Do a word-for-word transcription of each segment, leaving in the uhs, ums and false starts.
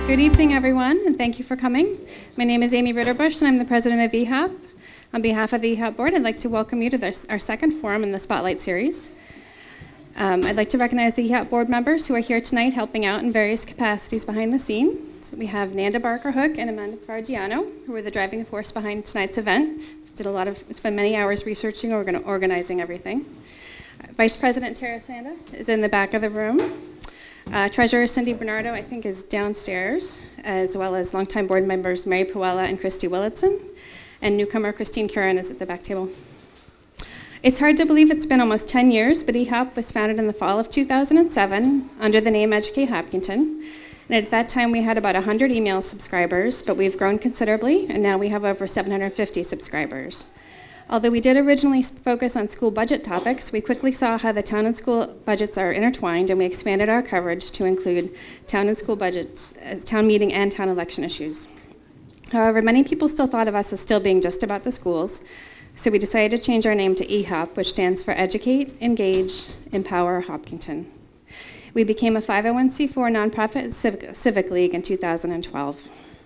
Good evening, everyone, and thank you for coming. My name is Amy Ritterbush, and I'm the president of eHop. On behalf of the eHop board, I'd like to welcome you to this, our second forum in the Spotlight series. Um, I'd like to recognize the eHop board members who are here tonight helping out in various capacities behind the scene. So we have Nanda Barker-Hook and Amanda Fargiano, who are the driving force behind tonight's event. Did a lot of, spent many hours researching, organ organizing everything. Uh, Vice President Tara Sanda is in the back of the room. Uh, Treasurer Cindy Bernardo, I think, is downstairs, as well as longtime board members Mary Puella and Christy Willitson. And newcomer Christine Curran is at the back table. It's hard to believe it's been almost ten years, but eHop was founded in the fall of two thousand seven under the name Educate Hopkinton. And at that time, we had about one hundred email subscribers, but we've grown considerably, and now we have over seven hundred fifty subscribers. Although we did originally focus on school budget topics, we quickly saw how the town and school budgets are intertwined, and we expanded our coverage to include town and school budgets, uh, town meeting and town election issues. However, many people still thought of us as still being just about the schools, so we decided to change our name to eHop, which stands for Educate, Engage, Empower Hopkinton. We became a five oh one c four nonprofit civic, civic league in two thousand twelve.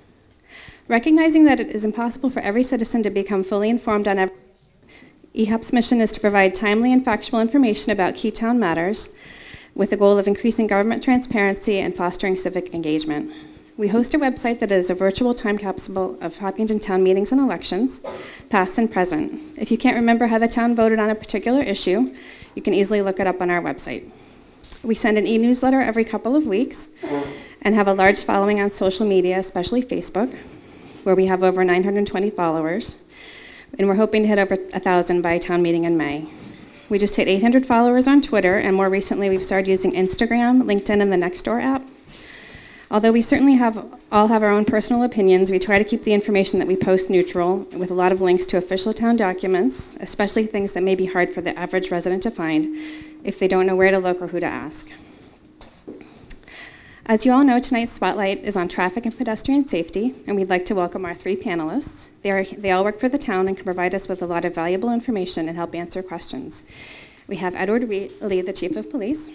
Recognizing that it is impossible for every citizen to become fully informed on every eHop's mission is to provide timely and factual information about key town matters with the goal of increasing government transparency and fostering civic engagement. We host a website that is a virtual time capsule of Hopkinton town meetings and elections, past and present. If you can't remember how the town voted on a particular issue, you can easily look it up on our website. We send an e-newsletter every couple of weeks and have a large following on social media, especially Facebook, where we have over nine hundred twenty followers. And we're hoping to hit over one thousand by town meeting in May. We just hit eight hundred followers on Twitter, and more recently we've started using Instagram, LinkedIn, and the Nextdoor app. Although we certainly have all have our own personal opinions, we try to keep the information that we post neutral, with a lot of links to official town documents, especially things that may be hard for the average resident to find if they don't know where to look or who to ask. As you all know, tonight's spotlight is on traffic and pedestrian safety, and we'd like to welcome our three panelists. They, are, they all work for the town and can provide us with a lot of valuable information and help answer questions. We have Edward Lee, the Chief of Police,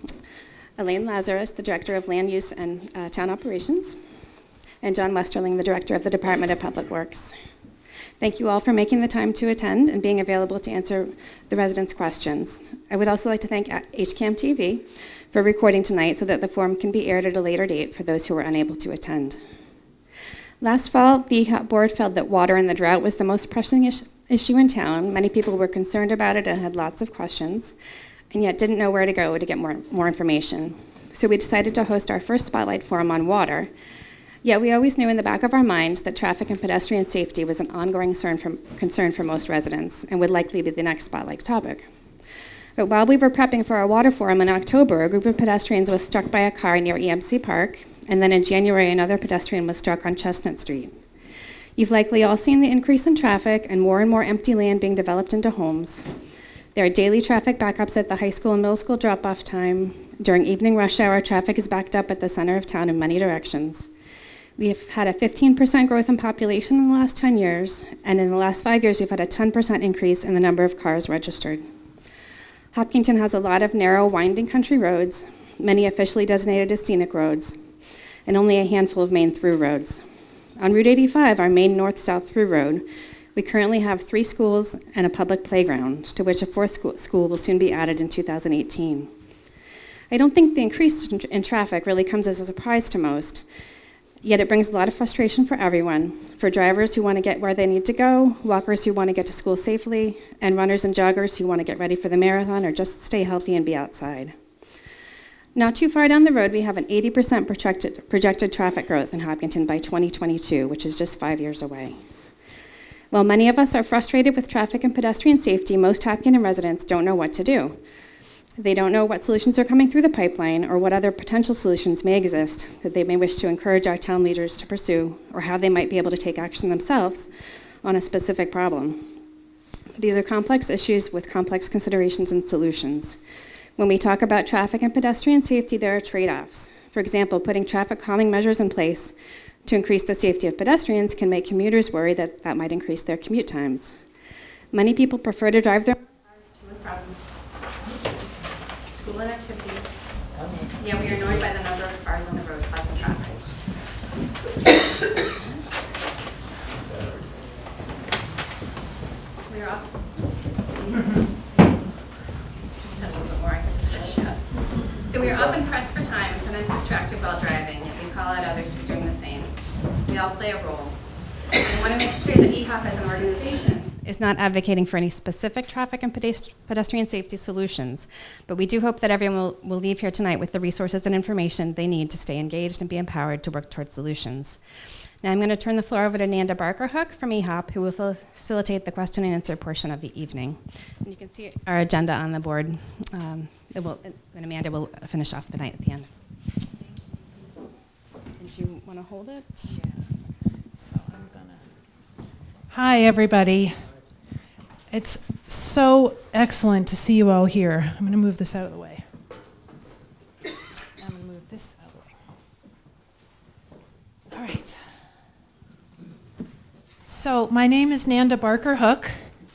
Elaine Lazarus, the Director of Land Use and uh, Town Operations, and John Westerling, the Director of the Department of Public Works. Thank you all for making the time to attend and being available to answer the residents' questions. I would also like to thank H CAM T V for recording tonight so that the forum can be aired at a later date for those who were unable to attend. Last fall, the eHop board felt that water and the drought was the most pressing is issue in town. Many people were concerned about it and had lots of questions, and yet didn't know where to go to get more, more information. So we decided to host our first Spotlight Forum on water. Yet we always knew in the back of our minds that traffic and pedestrian safety was an ongoing concern for, concern for most residents and would likely be the next Spotlight topic. But while we were prepping for our water forum in October, a group of pedestrians was struck by a car near E M C Park, and then in January, another pedestrian was struck on Chestnut Street. You've likely all seen the increase in traffic and more and more empty land being developed into homes. There are daily traffic backups at the high school and middle school drop-off time. During evening rush hour, traffic is backed up at the center of town in many directions. We've had a fifteen percent growth in population in the last ten years, and in the last five years, we've had a ten percent increase in the number of cars registered. Hopkinton has a lot of narrow, winding country roads, many officially designated as scenic roads, and only a handful of main through roads. On Route eighty-five, our main north-south through road, we currently have three schools and a public playground, to which a fourth school, school will soon be added in two thousand eighteen. I don't think the increase in, in traffic really comes as a surprise to most, yet it brings a lot of frustration for everyone, for drivers who want to get where they need to go, walkers who want to get to school safely, and runners and joggers who want to get ready for the marathon or just stay healthy and be outside. Not too far down the road, we have an eighty percent projected, projected traffic growth in Hopkinton by twenty twenty-two, which is just five years away. While many of us are frustrated with traffic and pedestrian safety, most Hopkinton residents don't know what to do. They don't know what solutions are coming through the pipeline or what other potential solutions may exist that they may wish to encourage our town leaders to pursue, or how they might be able to take action themselves on a specific problem. These are complex issues with complex considerations and solutions. When we talk about traffic and pedestrian safety, there are trade-offs. For example, putting traffic calming measures in place to increase the safety of pedestrians can make commuters worry that that might increase their commute times. Many people prefer to drive their cars to and from school and activities. Yeah, we are annoyed by the number of cars on the road causing traffic. all play a role. I want to make clear that eHop as an organization is not advocating for any specific traffic and pedest pedestrian safety solutions, but we do hope that everyone will, will leave here tonight with the resources and information they need to stay engaged and be empowered to work towards solutions. Now I'm going to turn the floor over to Nanda Barker-Hook from eHop, who will facilitate the question and answer portion of the evening. And you can see our agenda on the board. Um, it will, and Amanda will finish off the night at the end. Did you want to hold it? Yeah. So I'm gonna. Hi, everybody. It's so excellent to see you all here. I'm going to move this out of the way. I'm going to move this out of the way. All right. So my name is Nanda Barker-Hook,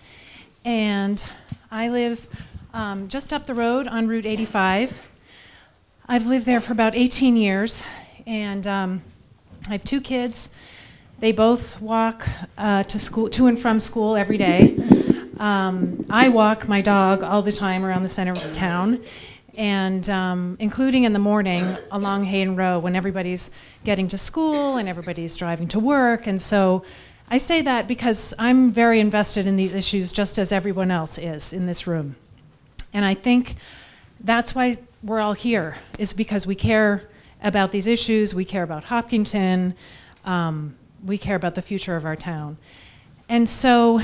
and I live um, just up the road on Route eighty-five. I've lived there for about eighteen years, and um, I have two kids. They both walk uh, to school, to and from school every day. Um, I walk my dog all the time around the center of town, and um, including in the morning along Hayden Row when everybody's getting to school and everybody's driving to work. And so I say that because I'm very invested in these issues, just as everyone else is in this room. And I think that's why we're all here, is because we care about these issues, we care about Hopkinton, um, we care about the future of our town. And so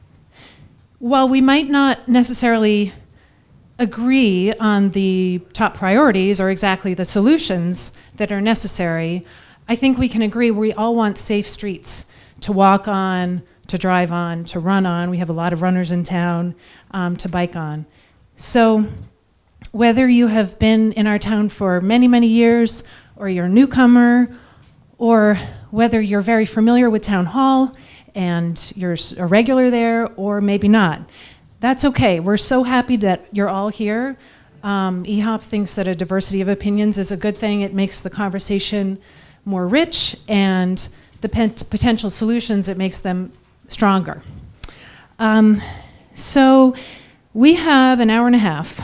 while we might not necessarily agree on the top priorities or exactly the solutions that are necessary, I think we can agree we all want safe streets to walk on, to drive on, to run on. We have a lot of runners in town, um, to bike on. So whether you have been in our town for many, many years, or you're a newcomer, or whether you're very familiar with Town Hall and you're a regular there, or maybe not, that's okay. We're so happy that you're all here. Um, eHop thinks that a diversity of opinions is a good thing. It makes the conversation more rich, and the potential solutions, it makes them stronger. Um, so we have an hour and a half,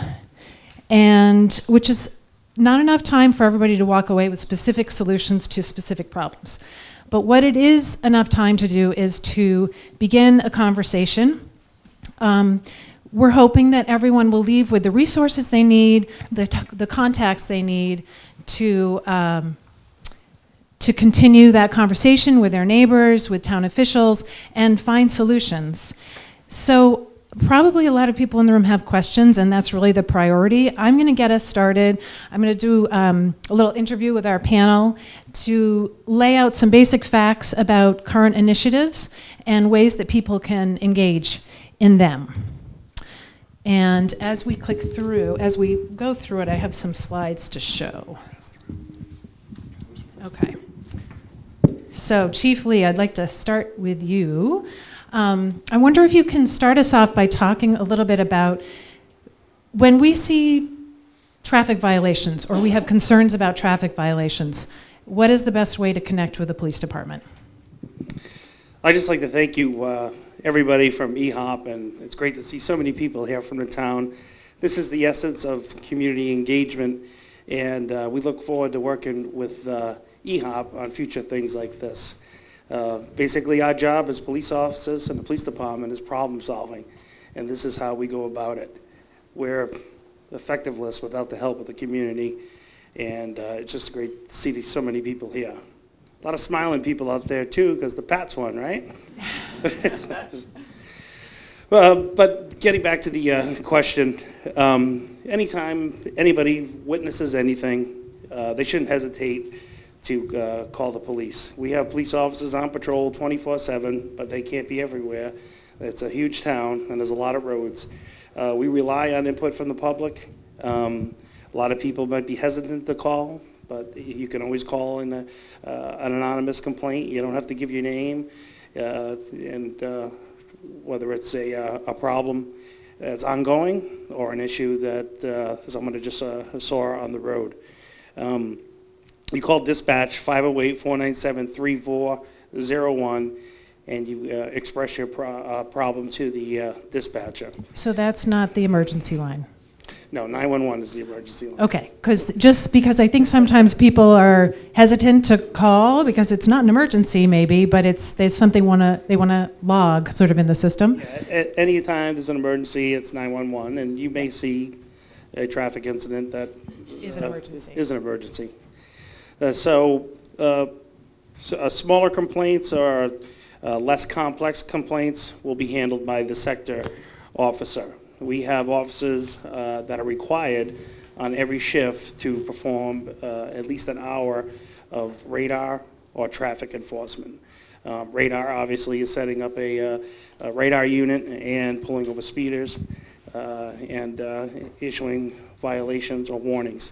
and which is not enough time for everybody to walk away with specific solutions to specific problems. But what it is enough time to do is to begin a conversation. Um, we're hoping that everyone will leave with the resources they need, the, the contacts they need to um, to continue that conversation with their neighbors, with town officials, and find solutions. So probably a lot of people in the room have questions, and that's really the priority. I'm going to get us started. I'm going to do um, a little interview with our panel to lay out some basic facts about current initiatives and ways that people can engage in them. And as we click through, as we go through it, I have some slides to show. Okay. So, Chief Lee, I'd like to start with you. Um, I wonder if you can start us off by talking a little bit about when we see traffic violations or we have concerns about traffic violations, what is the best way to connect with the police department? I'd just like to thank you, uh, everybody from eHop, and it's great to see so many people here from the town. This is the essence of community engagement, and uh, we look forward to working with uh, eHop on future things like this. Uh, basically, our job as police officers and the police department is problem solving, and this is how we go about it. We're effectiveless without the help of the community, and uh, it's just great to see so many people here. A lot of smiling people out there too, because the Pats won, right? uh, but getting back to the uh, question, um, anytime anybody witnesses anything, uh, they shouldn't hesitate to uh, call the police. We have police officers on patrol twenty-four seven, but they can't be everywhere. It's a huge town, and there's a lot of roads. Uh, we rely on input from the public. Um, a lot of people might be hesitant to call, but you can always call in a, uh, an anonymous complaint. You don't have to give your name, uh, and uh, whether it's a, uh, a problem that's ongoing or an issue that uh, someone just uh, saw on the road. Um, You call dispatch five oh eight, four nine seven, three four zero one, and you uh, express your pro uh, problem to the uh, dispatcher. So that's not the emergency line? No, nine one one is the emergency line. Okay, because just because I think sometimes people are hesitant to call because it's not an emergency, maybe, but it's there's something wanna they want to log sort of in the system. Yeah, at any time there's an emergency, it's nine one one, and you may see a traffic incident that Is an uh, emergency. Is an emergency. Uh, so, uh, so uh, smaller complaints or uh, less complex complaints will be handled by the sector officer. We have officers uh, that are required on every shift to perform uh, at least an hour of radar or traffic enforcement. Um, radar obviously is setting up a, uh, a radar unit and pulling over speeders uh, and uh, issuing violations or warnings.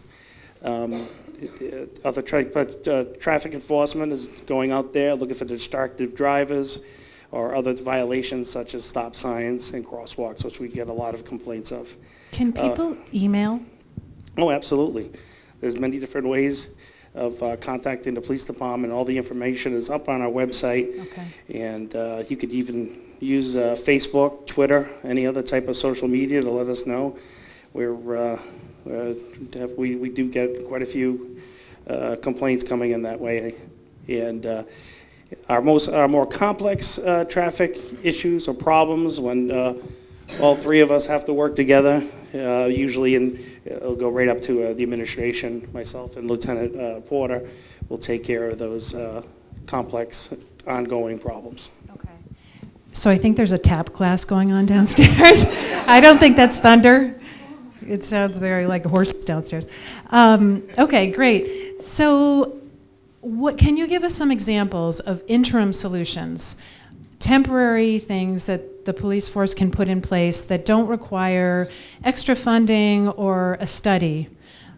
Um, other tra but, uh, traffic enforcement is going out there looking for distracted drivers or other violations such as stop signs and crosswalks, which we get a lot of complaints of. Can people uh, email? Oh, absolutely. There's many different ways of uh, contacting the police department. All the information is up on our website. Okay. And uh, you could even use uh, Facebook, Twitter, any other type of social media to let us know. We're, uh, uh, we, we do get quite a few uh, complaints coming in that way. And uh, Our most, our more complex uh, traffic issues or problems, when uh, all three of us have to work together, uh, usually in, it'll go right up to uh, the administration, myself and Lieutenant uh, Porter will take care of those uh, complex, ongoing problems. Okay. So I think there's a tap class going on downstairs. I don't think that's thunder. It sounds very like a horse downstairs. Um, okay, great. So what, can you give us some examples of interim solutions, temporary things that the police force can put in place that don't require extra funding or a study?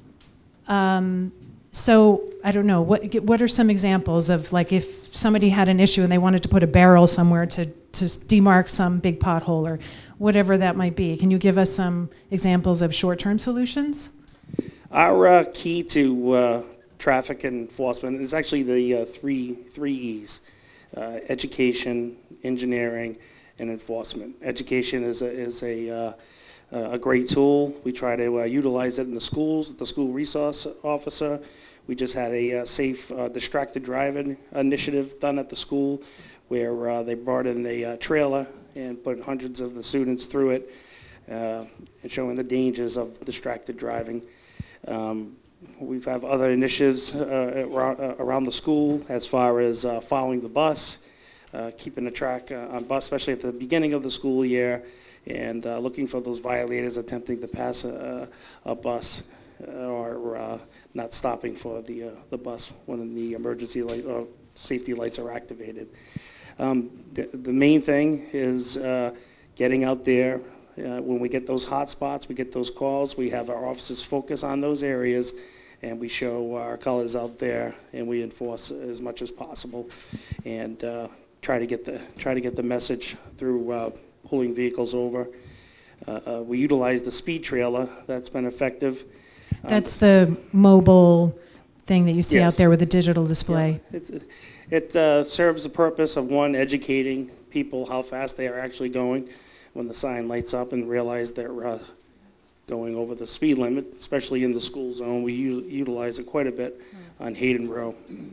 Um, so I don't know, what, what are some examples of, like, if somebody had an issue and they wanted to put a barrel somewhere to, to demark some big pothole or whatever that might be? Can you give us some examples of short-term solutions? Our uh, key to uh, traffic enforcement is actually the uh, three, three E's, uh, education, engineering, and enforcement. Education is a, is a, uh, a great tool. We try to uh, utilize it in the schools, the school resource officer. We just had a uh, safe uh, distracted driving initiative done at the school where uh, they brought in a uh, trailer and put hundreds of the students through it, uh, and showing the dangers of distracted driving. Um, we've have other initiatives uh, around, uh, around the school as far as uh, following the bus, uh, keeping a track uh, on bus, especially at the beginning of the school year, and uh, looking for those violators attempting to pass a, a bus uh, or uh, not stopping for the, uh, the bus when the emergency light or safety lights are activated. Um, the, the main thing is uh, getting out there. Uh, when we get those hot spots, we get those calls, we have our officers focus on those areas, and we show our colors out there, and we enforce as much as possible, and uh, try to get the try to get the message through uh, pulling vehicles over. Uh, uh, we utilize the speed trailer. That's been effective. That's um, the mobile thing that you see yes. out there with the digital display. Yeah. It, it uh, serves the purpose of, one, educating people how fast they are actually going when the sign lights up and realize they're uh, going over the speed limit, especially in the school zone. We u utilize it quite a bit on Hayden Row.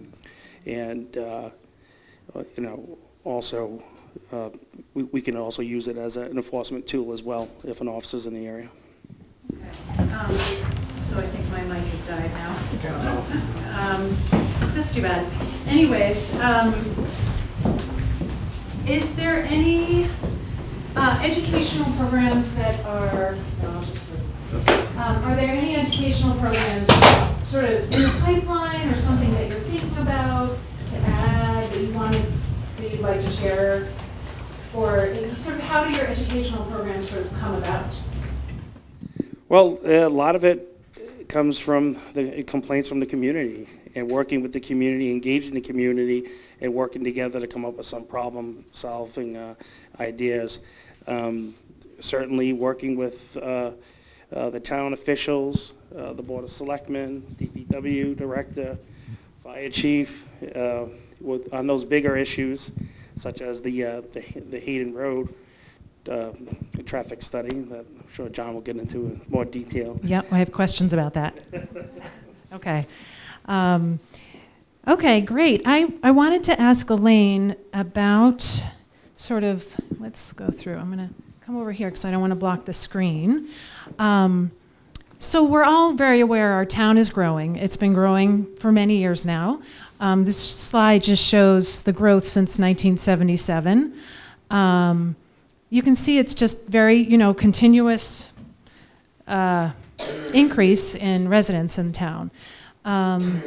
And, uh, you know, also, uh, we, we can also use it as a, an enforcement tool as well if an officer's in the area. Okay. Um, so I think my mic has died now. um, that's too bad. Anyways, um, is there any uh, educational programs that are, no, I'll just, um, are there any educational programs sort of in the pipeline or something that you're thinking about to add that you wanted, that you'd like to share? Or sort of how do your educational programs sort of come about? Well, a lot of it comes from the complaints from the community and working with the community, engaging the community, and working together to come up with some problem-solving uh, ideas. Um, certainly working with uh, uh, the town officials, uh, the Board of Selectmen, D P W Director, Fire Chief, uh, with, on those bigger issues, such as the, uh, the, the Hayden Road uh, traffic study that I'm sure John will get into in more detail. Yep, I have questions about that. Okay. Um, okay, great. I, I wanted to ask Elaine about sort of, let's go through. I'm going to come over here because I don't want to block the screen. Um, so we're all very aware our town is growing. It's been growing for many years now. Um, this slide just shows the growth since nineteen seventy-seven. Um, you can see it's just very, you know, continuous uh, increase in residents in town. Um,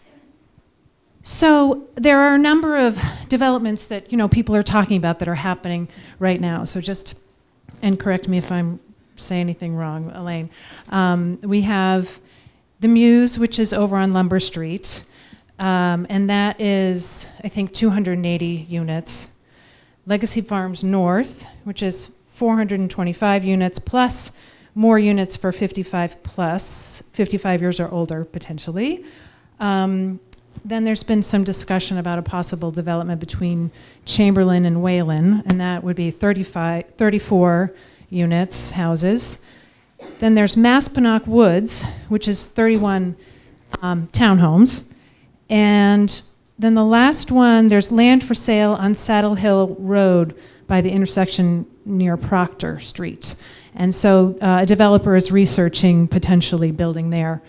so there are a number of developments that, you know, people are talking about that are happening right now. So just, and correct me if I'm saying anything wrong, Elaine. Um, we have the Muse, which is over on Lumber Street. Um, and that is, I think, two hundred eighty units. Legacy Farms North, which is four hundred twenty-five units, plus more units for fifty-five plus, fifty-five years or older, potentially. Um, then there's been some discussion about a possible development between Chamberlain and Wayland, and that would be thirty-five, thirty-four units, houses. Then there's Maspinock Woods, which is thirty-one um, townhomes. And then the last one, there's land for sale on Saddle Hill Road by the intersection near Proctor Street. And so uh, a developer is researching potentially building there.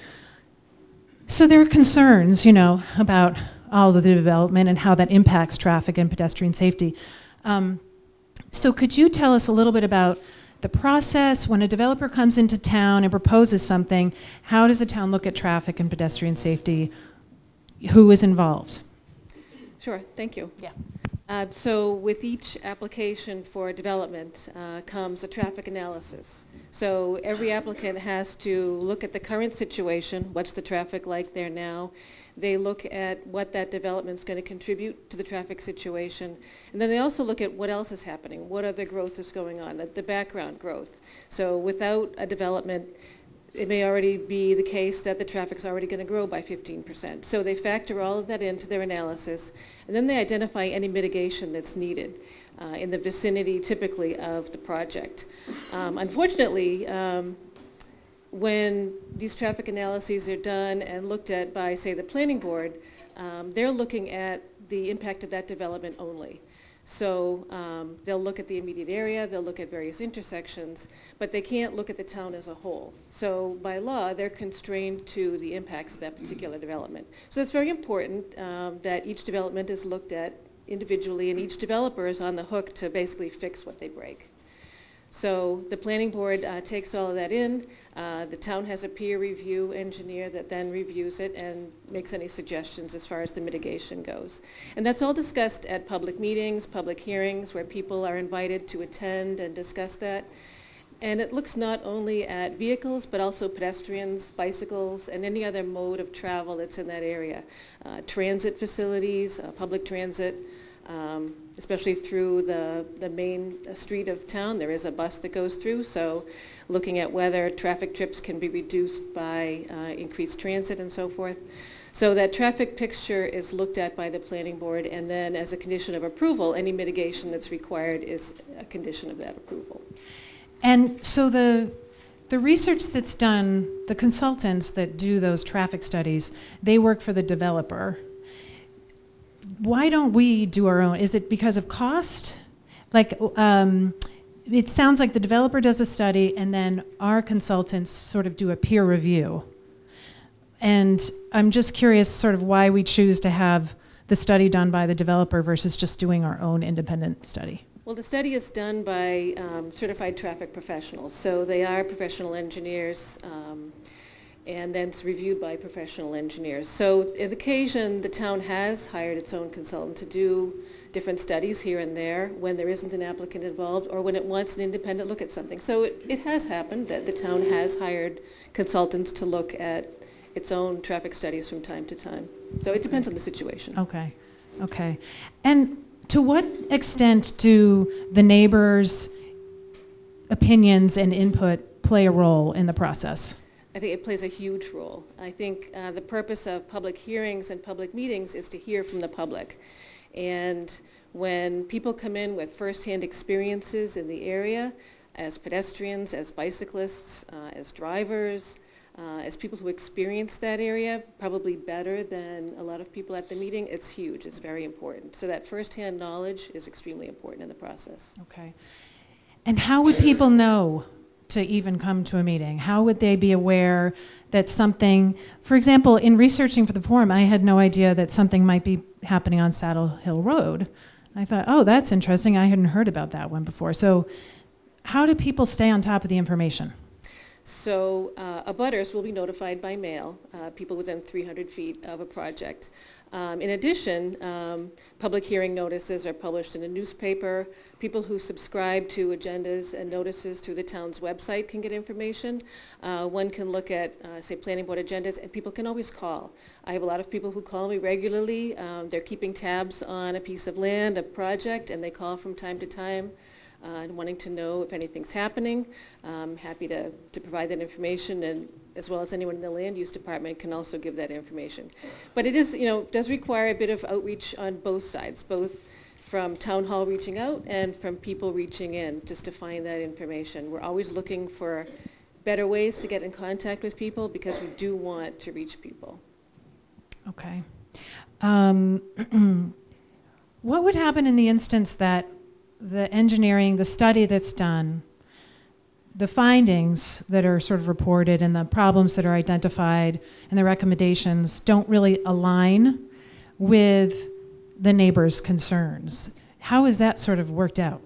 So there are concerns, you know, about all of the development and how that impacts traffic and pedestrian safety. Um, so could you tell us a little bit about the process when a developer comes into town and proposes something? How does the town look at traffic and pedestrian safety? Who is involved? Sure, thank you. Yeah. Uh, so with each application for development uh, comes a traffic analysis. So every applicant has to look at the current situation, what's the traffic like there now. They look at what that development's going to contribute to the traffic situation. And then they also look at what else is happening, what other growth is going on, the, the background growth. So without a development, it may already be the case that the traffic's already going to grow by fifteen percent. So they factor all of that into their analysis, and then they identify any mitigation that's needed uh, in the vicinity, typically, of the project. Um, unfortunately, um, when these traffic analyses are done and looked at by, say, the planning board, um, they're looking at the impact of that development only. So um, they'll look at the immediate area, they'll look at various intersections, but they can't look at the town as a whole. So by law, they're constrained to the impacts of that particular development. So it's very important um, that each development is looked at individually, and each developer is on the hook to basically fix what they break. So the planning board uh, takes all of that in. Uh, the town has a peer review engineer that then reviews it and makes any suggestions as far as the mitigation goes. And that's all discussed at public meetings, public hearings, where people are invited to attend and discuss that. And it looks not only at vehicles, but also pedestrians, bicycles, and any other mode of travel that's in that area. Uh, transit facilities, uh, public transit, um, especially through the, the main uh, street of town. There is a bus that goes through, so looking at whether traffic trips can be reduced by uh, increased transit and so forth. So that traffic picture is looked at by the planning board, and then as a condition of approval, any mitigation that's required is a condition of that approval. And so the the research that's done, the consultants that do those traffic studies, they work for the developer. Why don't we do our own? Is it because of cost? Like, um, it sounds like the developer does a study and then our consultants sort of do a peer review. And I'm just curious sort of why we choose to have the study done by the developer versus just doing our own independent study. Well, the study is done by um, certified traffic professionals. So they are professional engineers, um, and then it's reviewed by professional engineers. So on occasion, the town has hired its own consultant to do different studies here and there when there isn't an applicant involved or when it wants an independent look at something. So it, it has happened that the town has hired consultants to look at its own traffic studies from time to time. So it depends on the situation. Okay, okay. And to what extent do the neighbors' opinions and input play a role in the process? I think it plays a huge role. I think uh, the purpose of public hearings and public meetings is to hear from the public. And when people come in with firsthand experiences in the area, as pedestrians, as bicyclists, uh, as drivers, uh, as people who experience that area, probably better than a lot of people at the meeting. It's huge. It's very important. So that firsthand knowledge is extremely important in the process. Okay. And how would people know to even come to a meeting? How would they be aware that something, for example, in researching for the forum, I had no idea that something might be happening on Saddle Hill Road. I thought, oh, that's interesting. I hadn't heard about that one before. So how do people stay on top of the information? So uh, abutters will be notified by mail, uh, people within three hundred feet of a project. Um, in addition, um, public hearing notices are published in a newspaper. People who subscribe to agendas and notices through the town's website can get information. Uh, one can look at, uh, say, planning board agendas, and people can always call. I have a lot of people who call me regularly. Um, they're keeping tabs on a piece of land, a project, and they call from time to time. Uh, and wanting to know if anything's happening. I'm happy to, to provide that information, and as well as anyone in the land use department can also give that information. But it is, you know, does require a bit of outreach on both sides, both from town hall reaching out and from people reaching in just to find that information. We're always looking for better ways to get in contact with people because we do want to reach people. Okay. Um, what would happen in the instance that the engineering, the study that's done, the findings that are sort of reported and the problems that are identified and the recommendations don't really align with the neighbors' concerns? How is that sort of worked out?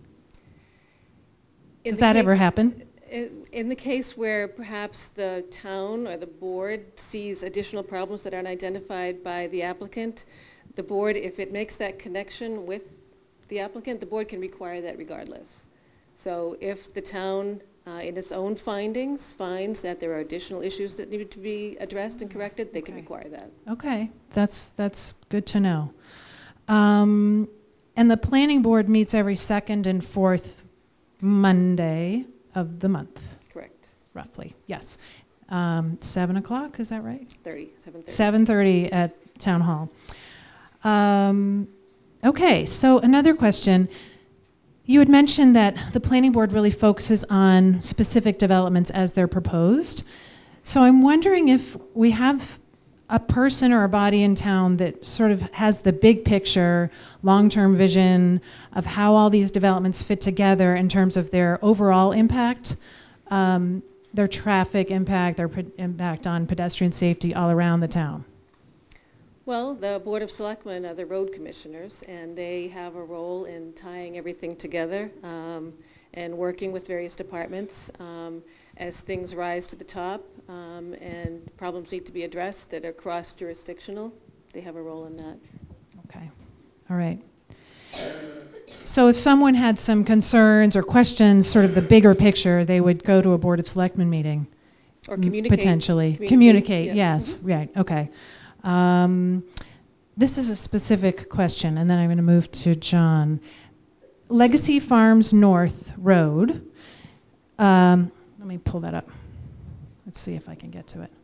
In Does that case, ever happen? In, in the case where perhaps the town or the board sees additional problems that aren't identified by the applicant, the board, if it makes that connection with the applicant, the board can require that regardless. So if the town, uh, in its own findings, finds that there are additional issues that need to be addressed and corrected, they Okay. can require that. Okay, that's that's good to know. Um, and the planning board meets every second and fourth Monday of the month, Correct. roughly. Yes, um, seven o'clock. Is that right? thirty, seven thirty. Seven thirty at town hall. Um, Okay, so another question. You had mentioned that the planning board really focuses on specific developments as they're proposed. So I'm wondering if we have a person or a body in town that sort of has the big picture, long-term vision of how all these developments fit together in terms of their overall impact, um, their traffic impact, their pe- impact on pedestrian safety all around the town. Well, the Board of Selectmen are the road commissioners, and they have a role in tying everything together um, and working with various departments um, as things rise to the top um, and problems need to be addressed that are cross-jurisdictional. They have a role in that. Okay, all right. So if someone had some concerns or questions, sort of the bigger picture, they would go to a Board of Selectmen meeting. Or m- communicate. Potentially. Communicate, Communicate, yeah. yes, right, okay. Um, this is a specific question, and then I'm going to move to John. Legacy Farms North Road. Um, let me pull that up. Let's see if I can get to it.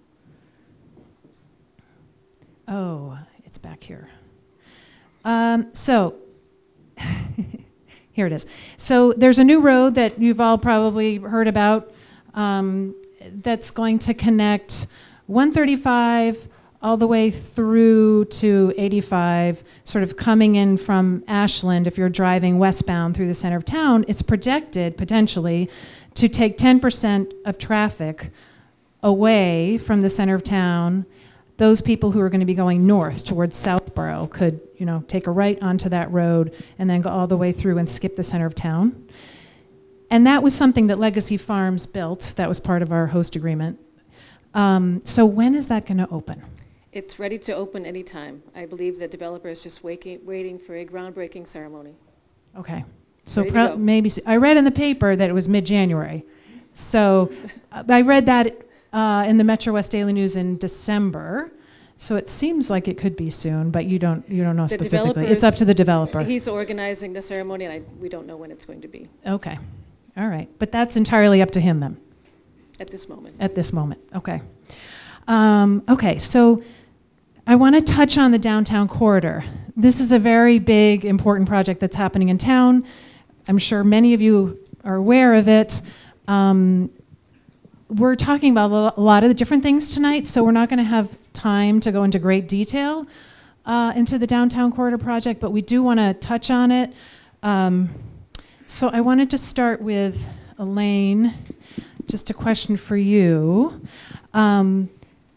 Oh, it's back here. Um, so, here it is. So there's a new road that you've all probably heard about um, that's going to connect one thirty-five all the way through to eighty-five, sort of coming in from Ashland. If you're driving westbound through the center of town, it's projected potentially to take ten percent of traffic away from the center of town. Those people who are going to be going north towards Southborough could, you know, take a right onto that road and then go all the way through and skip the center of town. And that was something that Legacy Farms built. That was part of our host agreement. Um, so when is that going to open? It's ready to open anytime. I believe the developer is just waking, waiting for a groundbreaking ceremony. Okay. So Ready to pro- go. maybe, s- I read in the paper that it was mid-January. So uh, I read that uh, in the Metro West Daily News in December. So it seems like it could be soon, but you don't you don't know The specifically. developer It's is- up to the developer. He's organizing the ceremony, and I, we don't know when it's going to be Okay. All right. But that's entirely up to him then, at this moment. at this moment. Okay. Um, okay. So I want to touch on the downtown corridor. This is a very big, important project that's happening in town. I'm sure many of you are aware of it, um, we're talking about a lo- a lot of the different things tonight, so we're not going to have time to go into great detail uh, into the downtown corridor project, but we do want to touch on it. Um, so I wanted to start with Elaine, just a question for you. Um,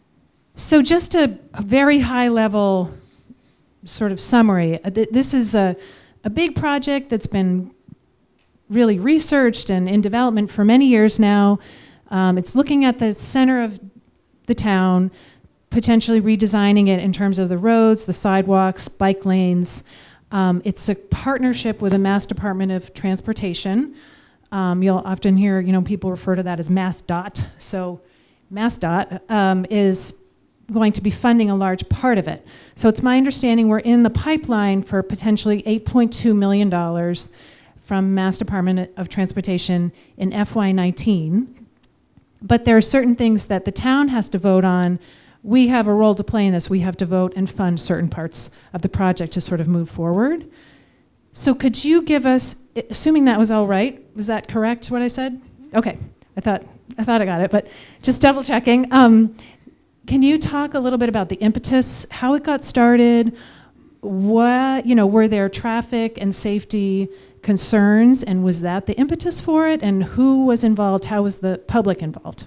so just a, a very high level sort of summary. Uh, th- this is a, a big project that's been really researched and in development for many years now. Um, it's looking at the center of the town, potentially redesigning it in terms of the roads, the sidewalks, bike lanes. Um, it's a partnership with the Mass Department of Transportation. Um, you'll often hear, you know, people refer to that as MassDOT. So MassDOT um, is going to be funding a large part of it. So it's my understanding we're in the pipeline for potentially eight point two million dollars from Mass Department of Transportation in F Y nineteen. But there are certain things that the town has to vote on. We have a role to play in this. We have to vote and fund certain parts of the project to sort of move forward. So could you give us, assuming that was all right, was that correct what I said? Okay, I thought I thought I got it, but just double checking. Um, can you talk a little bit about the impetus, how it got started, what, you know, were there traffic and safety concerns, and was that the impetus for it, and who was involved, how was the public involved?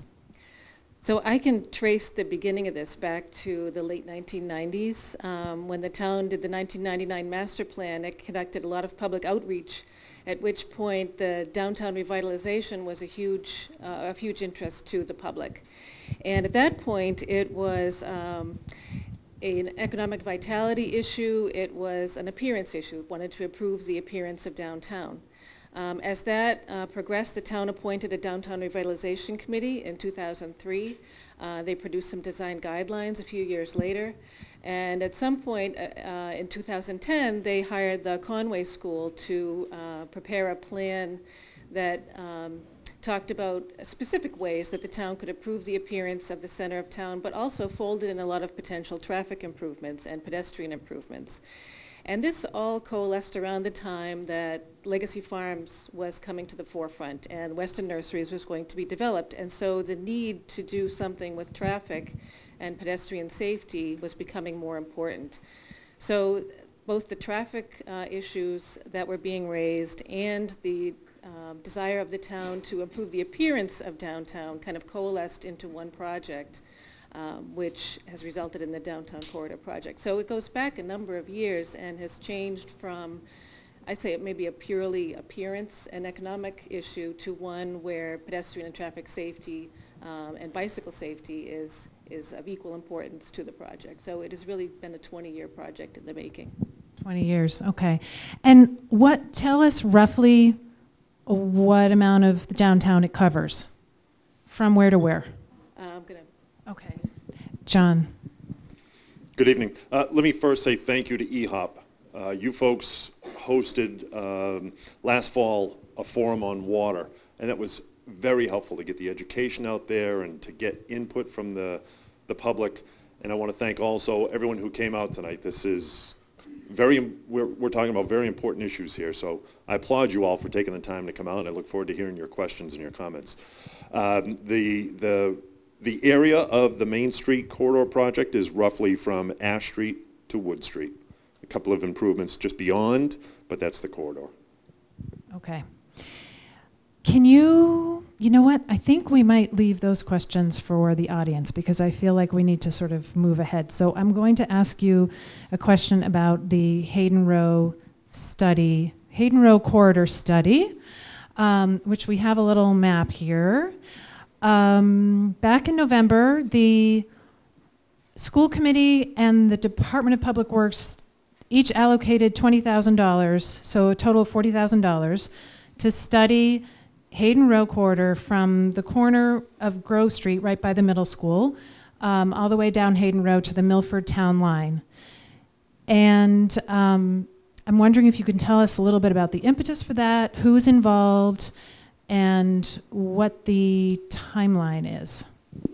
So I can trace the beginning of this back to the late nineteen nineties. Um, when the town did the nineteen ninety-nine master plan, it conducted a lot of public outreach, at which point the downtown revitalization was a huge, uh, of huge interest to the public. And at that point, it was um, an economic vitality issue, it was an appearance issue, wanted to improve the appearance of downtown. Um, as that uh, progressed, the town appointed a downtown revitalization committee in two thousand three. Uh, they produced some design guidelines a few years later. And at some point uh, uh, in two thousand ten, they hired the Conway School to uh, prepare a plan that um, talked about specific ways that the town could improve the appearance of the center of town, but also folded in a lot of potential traffic improvements and pedestrian improvements. And this all coalesced around the time that Legacy Farms was coming to the forefront and Weston Nurseries was going to be developed. And so the need to do something with traffic and pedestrian safety was becoming more important. So both the traffic uh, issues that were being raised and the um, desire of the town to improve the appearance of downtown kind of coalesced into one project. Um, which has resulted in the Downtown Corridor project. So it goes back a number of years and has changed from, I'd say it may be a purely appearance and economic issue to one where pedestrian and traffic safety um, and bicycle safety is, is of equal importance to the project. So it has really been a twenty-year project in the making. twenty years, okay. And what, tell us roughly what amount of the downtown it covers? From where to where? Uh, I'm gonna Okay. John. Good evening. Uh, let me first say thank you to eHop. Uh, you folks hosted um, last fall a forum on water, and that was very helpful to get the education out there and to get input from the, the public. And I want to thank also everyone who came out tonight. This is very, we're, we're talking about very important issues here, so I applaud you all for taking the time to come out, and I look forward to hearing your questions and your comments. Um, the, the The area of the Main Street Corridor project is roughly from Ash Street to Wood Street. A couple of improvements just beyond, but that's the corridor. Okay. Can you, you know what, I think we might leave those questions for the audience because I feel like we need to sort of move ahead. So I'm going to ask you a question about the Hayden Row study, Hayden Row Corridor study, um, which we have a little map here. Um, back in November, the school committee and the Department of Public Works each allocated twenty thousand dollars, so a total of forty thousand dollars, to study Hayden Row Corridor from the corner of Grove Street, right by the middle school, um, all the way down Hayden Row to the Milford Town Line. And um, I'm wondering if you can tell us a little bit about the impetus for that, who's involved, and what the timeline is.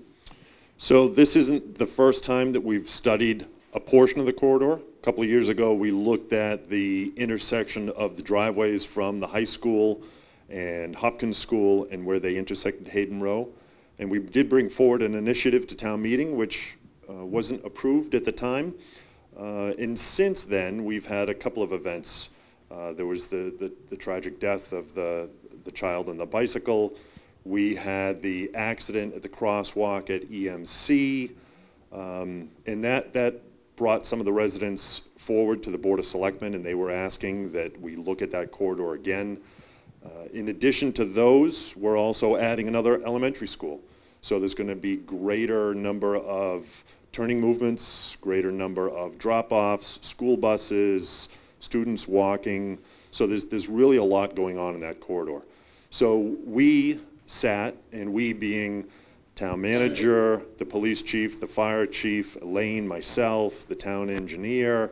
So this isn't the first time that we've studied a portion of the corridor. A couple of years ago, we looked at the intersection of the driveways from the high school and Hopkins School and where they intersected Hayden Row. And we did bring forward an initiative to town meeting, which uh, wasn't approved at the time. Uh, and since then, we've had a couple of events. Uh, there was the, the, the tragic death of the, the child on the bicycle. We had the accident at the crosswalk at E M C. Um, and that, that brought some of the residents forward to the Board of Selectmen, and they were asking that we look at that corridor again. Uh, in addition to those, we're also adding another elementary school. So there's going to be greater number of turning movements, greater number of drop-offs, school buses, students walking. So there's, there's really a lot going on in that corridor. So we sat, and we being town manager, the police chief, the fire chief, Elaine, myself, the town engineer,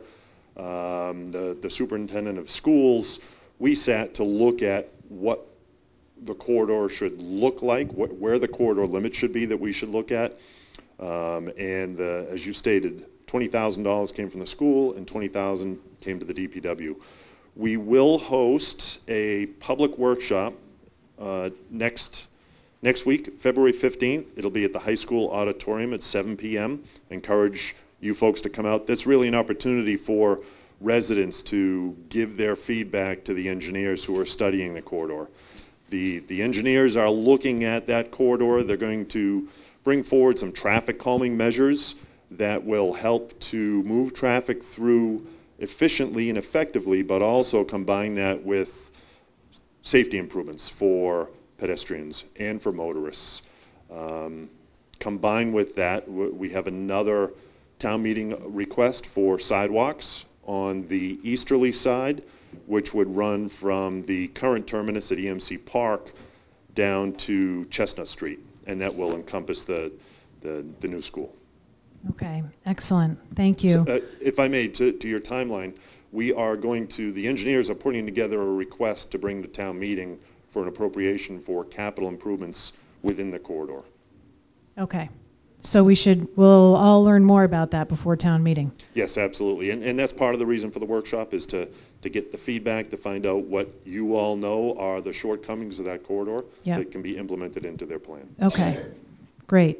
um, the, the superintendent of schools, we sat to look at what the corridor should look like, what, where the corridor limit should be that we should look at. Um, and uh, as you stated, twenty thousand dollars came from the school and twenty thousand dollars came to the D P W. We will host a public workshop uh, next, next week, February fifteenth. It'll be at the high school auditorium at seven p m Encourage you folks to come out. That's really an opportunity for residents to give their feedback to the engineers who are studying the corridor. The, the engineers are looking at that corridor. They're going to bring forward some traffic calming measures that will help to move traffic through efficiently and effectively, but also combine that with safety improvements for pedestrians and for motorists. Um, combined with that, we have another town meeting request for sidewalks on the easterly side, which would run from the current terminus at E M C Park down to Chestnut Street, and that will encompass the, the, the new school. Okay, excellent. Thank you. So, uh, if I may, to, to your timeline, we are going to, the engineers are putting together a request to bring to town meeting for an appropriation for capital improvements within the corridor. Okay. So we should, we'll all learn more about that before town meeting. Yes, absolutely. And, and that's part of the reason for the workshop, is to, to get the feedback, to find out what you all know are the shortcomings of that corridor Yep. that can be implemented into their plan. Okay, great.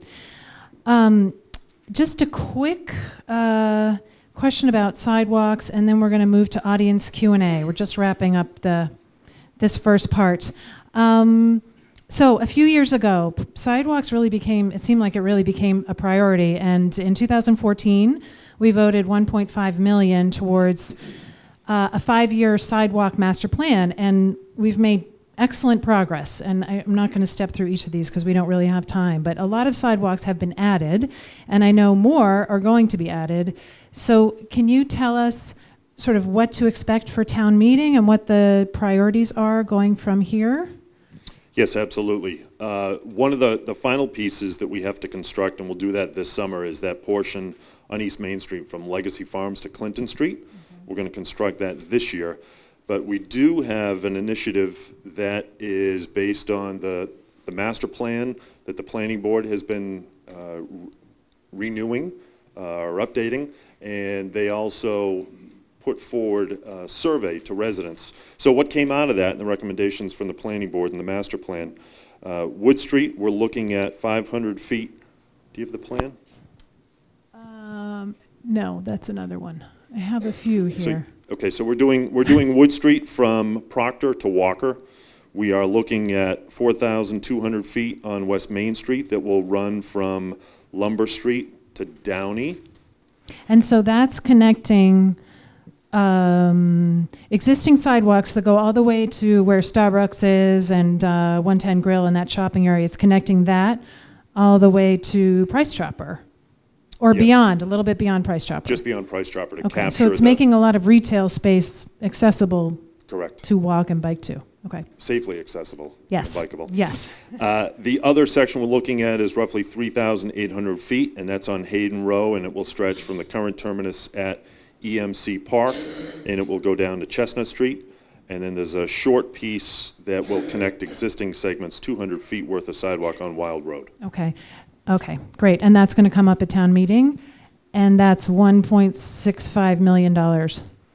Um, just a quick uh, question about sidewalks, and then we're going to move to audience Q and A. We're just wrapping up the this first part. Um, So a few years ago, p- sidewalks really became, it seemed like it really became a priority. And in two thousand fourteen, we voted one point five million dollars towards uh, a five-year sidewalk master plan. And we've made excellent progress. And I, I'm not going to step through each of these because we don't really have time. But a lot of sidewalks have been added, and I know more are going to be added. So can you tell us sort of what to expect for town meeting and what the priorities are going from here? Yes, absolutely. Uh, one of the, the final pieces that we have to construct, and we'll do that this summer, is that portion on East Main Street from Legacy Farms to Clinton Street. Mm-hmm. We're going to construct that this year. But we do have an initiative that is based on the, the master plan that the planning board has been uh, re- renewing uh, or updating, and they also put forward a survey to residents. So what came out of that and the recommendations from the planning board and the master plan? Uh, Wood Street, we're looking at five hundred feet. Do you have the plan? Um, no, that's another one. I have a few So, here. okay, so we're doing, we're doing Wood Street from Proctor to Walker. We are looking at four thousand two hundred feet on West Main Street that will run from Lumber Street to Downey. And so that's connecting um, existing sidewalks that go all the way to where Starbucks is and uh, one ten Grill and that shopping area. It's connecting that all the way to Price Chopper, or Yes. beyond, a little bit beyond Price Chopper. Just beyond Price Chopper to Okay, capture so it's the- making a lot of retail space accessible Correct. to walk and bike to. Okay. Safely accessible. Yes. And bikeable. Yes. Uh, The other section we're looking at is roughly three thousand eight hundred feet, and that's on Hayden Row, and it will stretch from the current terminus at E M C Park, and it will go down to Chestnut Street. And then there's a short piece that will connect existing segments, two hundred feet worth of sidewalk on Wild Road. Okay. Okay, great. And that's going to come up at town meeting, and that's one point six five million dollars.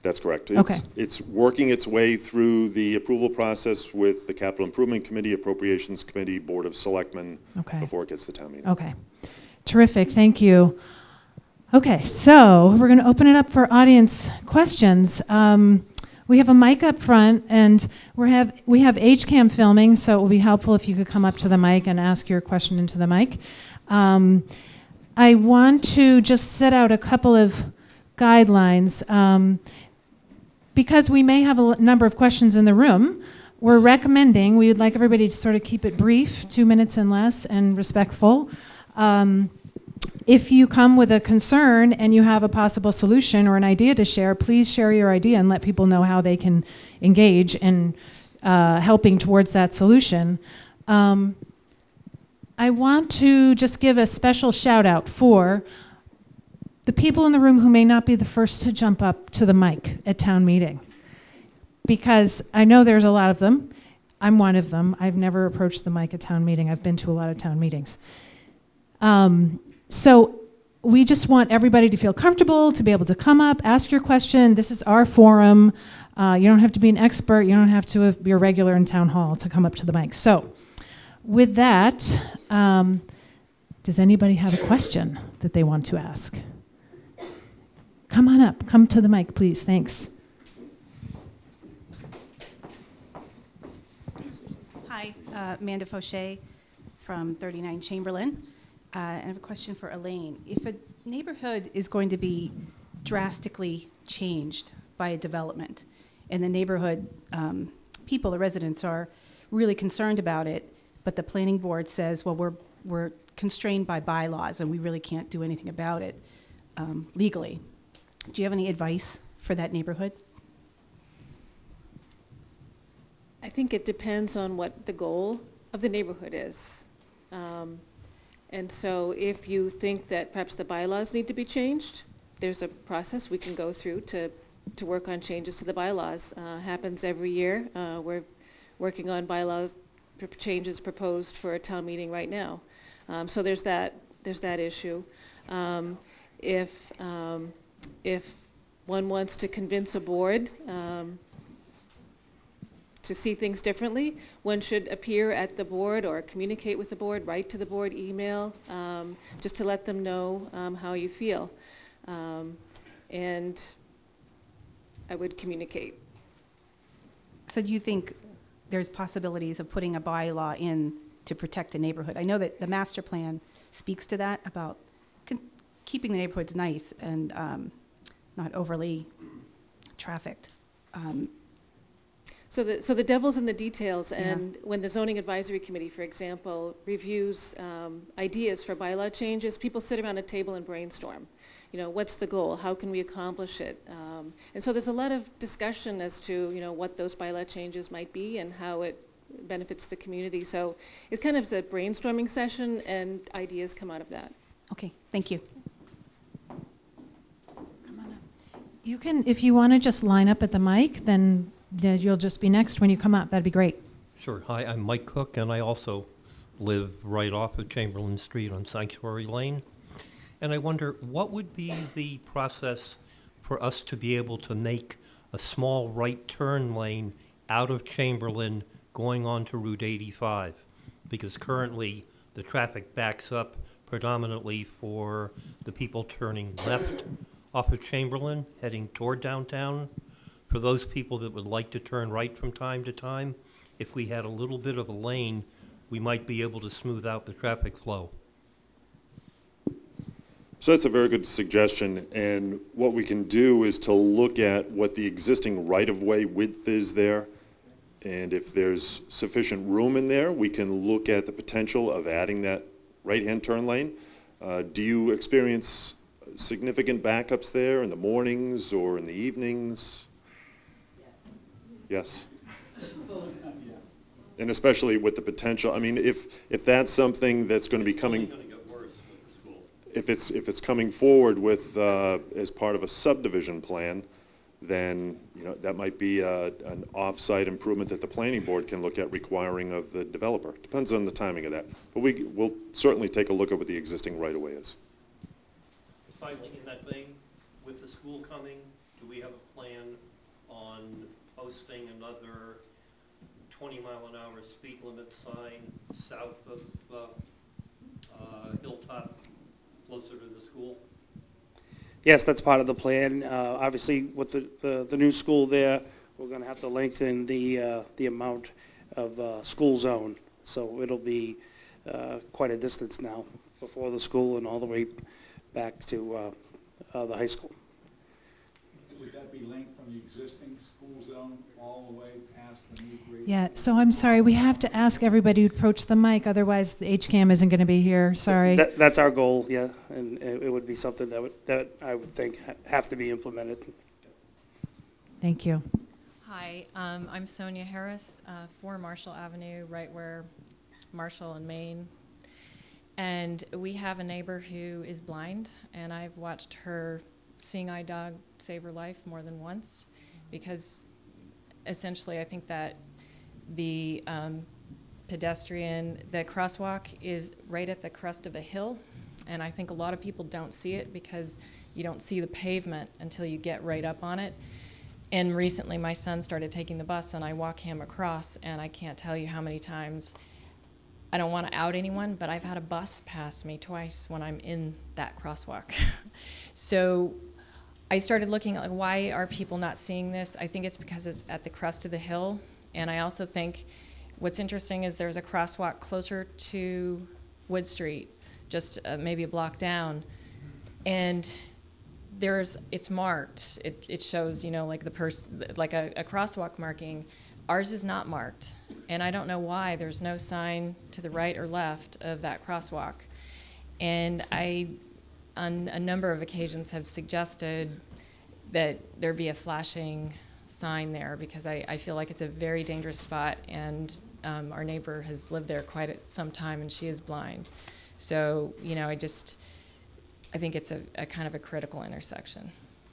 That's correct. Okay. It's, it's working its way through the approval process with the Capital Improvement Committee, Appropriations Committee, Board of Selectmen, Okay. before it gets to town meeting. Okay. Terrific. Thank you. Okay, so we're going to open it up for audience questions. Um, we have a mic up front, and we have we have H CAM filming, so it will be helpful if you could come up to the mic and ask your question into the mic. Um, I want to just set out a couple of guidelines. Um, because we may have a l- number of questions in the room, we're recommending, we would like everybody to sort of keep it brief, two minutes and less, and respectful. Um, if you come with a concern and you have a possible solution or an idea to share, please share your idea and let people know how they can engage in uh, helping towards that solution. Um, I want to just give a special shout out for the people in the room who may not be the first to jump up to the mic at town meeting. Because I know there's a lot of them. I'm one of them. I've never approached the mic at town meeting. I've been to a lot of town meetings. Um, so we just want everybody to feel comfortable, to be able to come up, ask your question. This is our forum. Uh, you don't have to be an expert. You don't have to be a regular in town hall to come up to the mic. So with that, um, does anybody have a question that they want to ask? Come on up. Come to the mic, please. Thanks. Hi, uh, Amanda Fauché from thirty-nine Chamberlain. Uh, and I have a question for Elaine. If a neighborhood is going to be drastically changed by a development, and the neighborhood um, people, the residents, are really concerned about it, but the planning board says, well, we're, we're constrained by bylaws and we really can't do anything about it um, legally. Do you have any advice for that neighborhood? I think it depends on what the goal of the neighborhood is. Um, and so if you think that perhaps the bylaws need to be changed, there's a process we can go through to, to work on changes to the bylaws. Uh, happens every year. Uh, we're working on bylaws pr- changes proposed for a town meeting right now. Um, so there's that, there's that issue. Um, if, um, if one wants to convince a board um, to see things differently, one should appear at the board or communicate with the board, write to the board, email, um, just to let them know um, how you feel. Um, and I would communicate. So do you think there's possibilities of putting a bylaw in to protect the neighborhood? I know that the master plan speaks to that, about con- keeping the neighborhoods nice and um, not overly trafficked. Um, So the, so the devil's in the details, and Yeah. when the zoning advisory committee, for example, reviews um, ideas for bylaw changes, people sit around a table and brainstorm. You know, what's the goal? How can we accomplish it? Um, and so there's a lot of discussion as to, you know, what those bylaw changes might be and how it benefits the community. So it's kind of a brainstorming session, and ideas come out of that. okay, thank you. Come on up. You can, if you want to just line up at the mic, then yeah, you'll just be next when you come up. That'd be great. Sure. Hi, I'm Mike Cook, and I also live right off of Chamberlain Street on Sanctuary Lane. And I wonder, what would be the process for us to be able to make a small right turn lane out of Chamberlain going on to Route eighty-five? Because currently, the traffic backs up predominantly for the people turning left off of Chamberlain, heading toward downtown. For those people that would like to turn right from time to time, if we had a little bit of a lane, we might be able to smooth out the traffic flow. So that's a very good suggestion, and what we can do is to look at what the existing right-of-way width is there, and if there's sufficient room in there, we can look at the potential of adding that right-hand turn lane. Uh, do you experience significant backups there in the mornings or in the evenings? Yes. And especially with the potential, I mean, if, if that's something that's going to be coming, if it's, if it's coming forward with, uh, as part of a subdivision plan, then, you know, that might be uh, an off-site improvement that the planning board can look at requiring of the developer. Depends on the timing of that. But we, we'll certainly take a look at what the existing right-of-way is. Finally, in that vein, with the school coming, do we have a plan another twenty mile an hour speed limit sign south of uh, uh, Hilltop, closer to the school? Yes, that's part of the plan. Uh, Obviously, with the, the, the new school there, we're going to have to lengthen the, uh, the amount of uh, school zone. So it'll be uh, quite a distance now before the school and all the way back to uh, uh, the high school. Would that be linked from the existing school zone all the way past the new grade? Yeah, so I'm sorry, we have to ask everybody to approach the mic, otherwise the H CAM isn't going to be here, sorry. That, that's our goal, yeah, and it it would be something that would, that I would think ha- have to be implemented. Thank you. Hi, um, I'm Sonia Harris, uh, four Marshall Avenue, right where Marshall and Main. And we have a neighbor who is blind, and I've watched her seeing eye dog save her life more than once, because essentially I think that the um, pedestrian, the crosswalk is right at the crest of a hill, and I think a lot of people don't see it because you don't see the pavement until you get right up on it. And recently my son started taking the bus, and I walk him across, and I can't tell you how many times, I don't want to out anyone, but I've had a bus pass me twice when I'm in that crosswalk. So I started looking at, like, why are people not seeing this? I think it's because it's at the crest of the hill. And I also think what's interesting is there's a crosswalk closer to Wood Street, just uh, maybe a block down. And there's, it's marked. It, it shows, you know, like the person, like a, a crosswalk marking. Ours is not marked. And I don't know why there's no sign to the right or left of that crosswalk. And I, on a number of occasions, have suggested that there be a flashing sign there, because I, I feel like it's a very dangerous spot, and um, our neighbor has lived there quite a, some time, and she is blind. So, you know, I just, I think it's a, a kind of a critical intersection.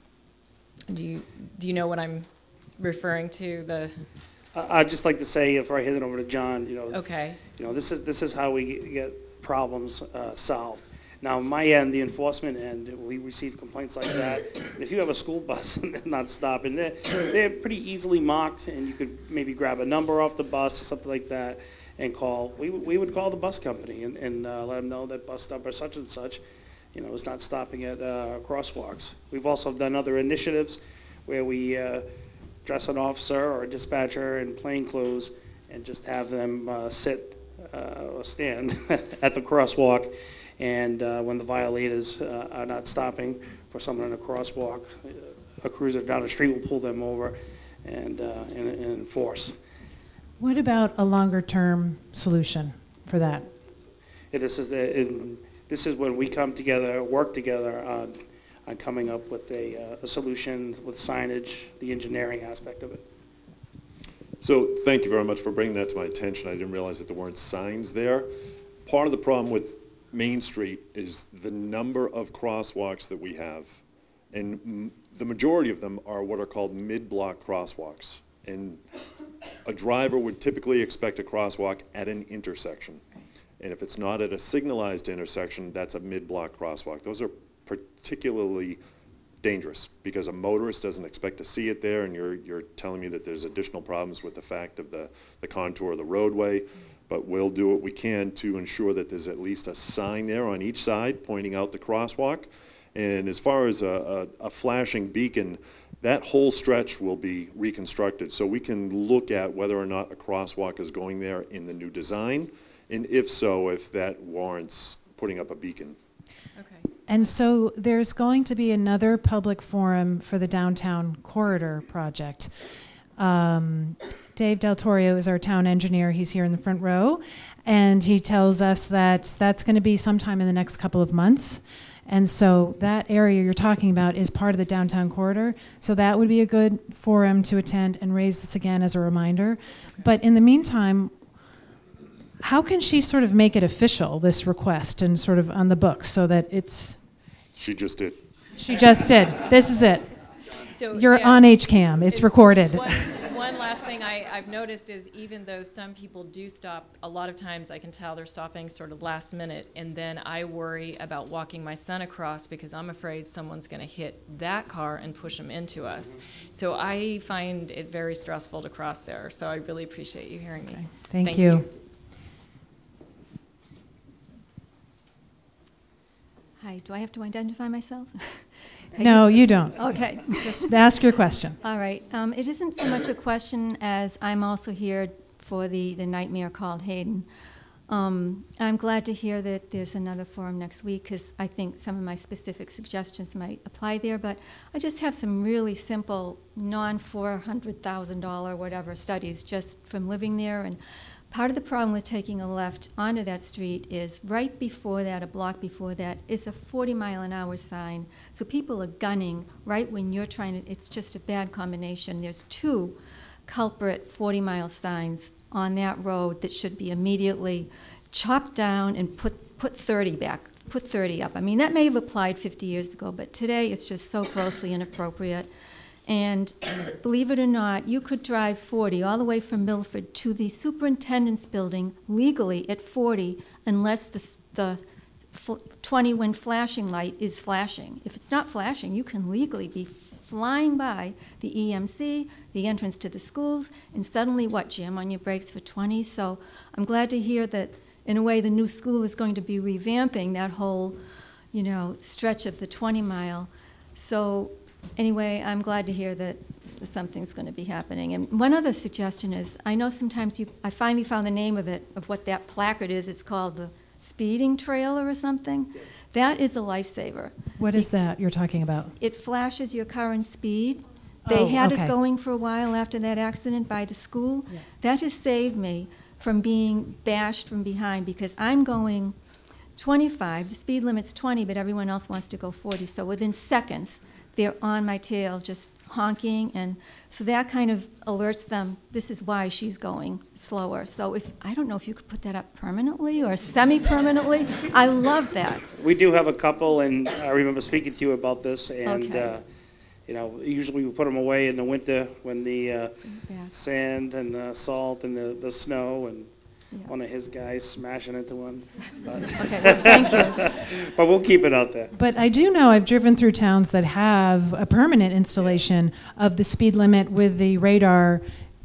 Do you, do you know what I'm referring to? The I- I'd just like to say, before I hand it over to John, you know, Okay. you know, this is, this is how we get problems uh, solved. Now, on my end, the enforcement end, we receive complaints like that. And if you have a school bus and they're not stopping, they're, they're pretty easily marked, and you could maybe grab a number off the bus or something like that and call. We, we would call the bus company and, and uh, let them know that bus number such and such, you know, is not stopping at uh, crosswalks. We've also done other initiatives where we uh, dress an officer or a dispatcher in plain clothes and just have them uh, sit uh, or stand at the crosswalk. And uh, when the violators uh, are not stopping for someone in a crosswalk, a cruiser down the street will pull them over and, uh, and, and enforce. What about a longer-term solution for that? And this is the, and this is when we come together, work together on, on coming up with a, uh, a solution with signage, the engineering aspect of it. So thank you very much for bringing that to my attention. I didn't realize that there weren't signs there. Part of the problem with Main Street is the number of crosswalks that we have. And m the majority of them are what are called mid-block crosswalks. And a driver would typically expect a crosswalk at an intersection. And if it's not at a signalized intersection, that's a mid-block crosswalk. Those are particularly dangerous because a motorist doesn't expect to see it there, and you're, you're telling me that there's additional problems with the fact of the, the contour of the roadway. But we'll do what we can to ensure that there's at least a sign there on each side pointing out the crosswalk. And as far as a, a, a flashing beacon, that whole stretch will be reconstructed. So we can look at whether or not a crosswalk is going there in the new design, and if so, if that warrants putting up a beacon. Okay. And so there's going to be another public forum for the downtown corridor project. Um, Dave Del Torio is our town engineer. He's here in the front row, and he tells us that that's going to be sometime in the next couple of months. And so that area you're talking about is part of the downtown corridor. So that would be a good forum to attend and raise this again as a reminder. But in the meantime, how can she sort of make it official, this request, and sort of on the books so that it's... She just did. She just did. This is it. So, You're yeah, on H CAM. It's it- recorded. One, one last thing I, I've noticed is even though some people do stop, a lot of times I can tell they're stopping sort of last minute, and then I worry about walking my son across because I'm afraid someone's going to hit that car and push him into us. So I find it very stressful to cross there. So I really appreciate you hearing me. Okay. Thank, Thank you. you. Hi, do I have to identify myself? No, you don't. Okay. Just ask your question. All right. Um, it isn't so much a question as I'm also here for the, the nightmare called Hayden. Um, I'm glad to hear that there's another forum next week because I think some of my specific suggestions might apply there, but I just have some really simple non four hundred thousand dollars whatever studies just from living there. And part of the problem with taking a left onto that street is right before that, a block before that, is a forty mile an hour sign. So people are gunning right when you're trying to, it's just a bad combination. There's two culprit forty mile signs on that road that should be immediately chopped down and put, put thirty back, put thirty up. I mean, that may have applied fifty years ago, but today it's just so grossly inappropriate. And believe it or not, you could drive forty all the way from Milford to the superintendent's building legally at forty unless the, the twenty when flashing light is flashing. If it's not flashing, you can legally be flying by the E M C, the entrance to the schools, and suddenly what, jam on your brakes for twenty? So I'm glad to hear that, in a way, the new school is going to be revamping that whole, you know, stretch of the twenty mile. So anyway, I'm glad to hear that something's going to be happening. And one other suggestion is, I know sometimes you, I finally found the name of it, of what that placard is. It's called the speeding trailer or something. That is a lifesaver. What is that you're talking about? It flashes your current speed. They Oh, had okay. it going for a while after that accident by the school. Yeah. That has saved me from being bashed from behind because I'm going twenty-five, the speed limit's twenty, but everyone else wants to go forty. So within seconds, they're on my tail just honking, and so that kind of alerts them, this is why she's going slower. So if, I don't know if you could put that up permanently or semi-permanently. I love that. We do have a couple, and I remember speaking to you about this, and, Okay. uh, you know, usually we put them away in the winter when the uh, Yeah. sand and the salt and the, the snow, and Yeah. one of his guys smashing into one. But, Okay, well, thank you. but we'll keep it out there. But I do know I've driven through towns that have a permanent installation of the speed limit with the radar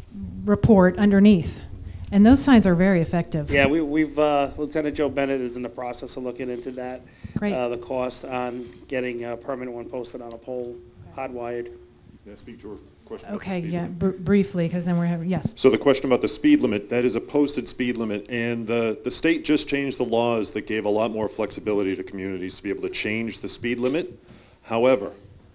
report underneath. And those signs are very effective. Yeah, we, we've, uh, Lieutenant Joe Bennett is in the process of looking into that. Great. Uh, the cost on getting a permanent one posted on a pole, hardwired. May I speak to her question? about the Okay, speed yeah, limit? br- briefly, because then we're having, yes. So the question about the speed limit, that is a posted speed limit, and the, the state just changed the laws that gave a lot more flexibility to communities to be able to change the speed limit. However,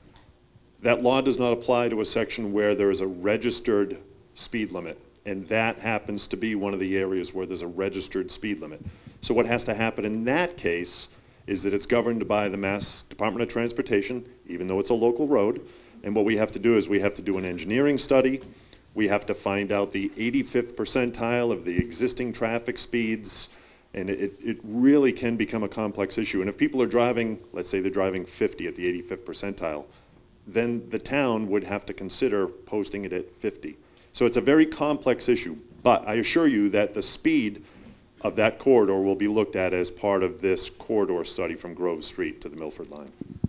that law does not apply to a section where there is a registered speed limit, and that happens to be one of the areas where there's a registered speed limit. So what has to happen in that case is that it's governed by the Mass Department of Transportation, even though it's a local road. And what we have to do is we have to do an engineering study. We have to find out the eighty-fifth percentile of the existing traffic speeds. And it, it really can become a complex issue. And if people are driving, let's say they're driving fifty at the eighty-fifth percentile, then the town would have to consider posting it at fifty. So it's a very complex issue. But I assure you that the speed of that corridor will be looked at as part of this corridor study from Grove Street to the Milford line.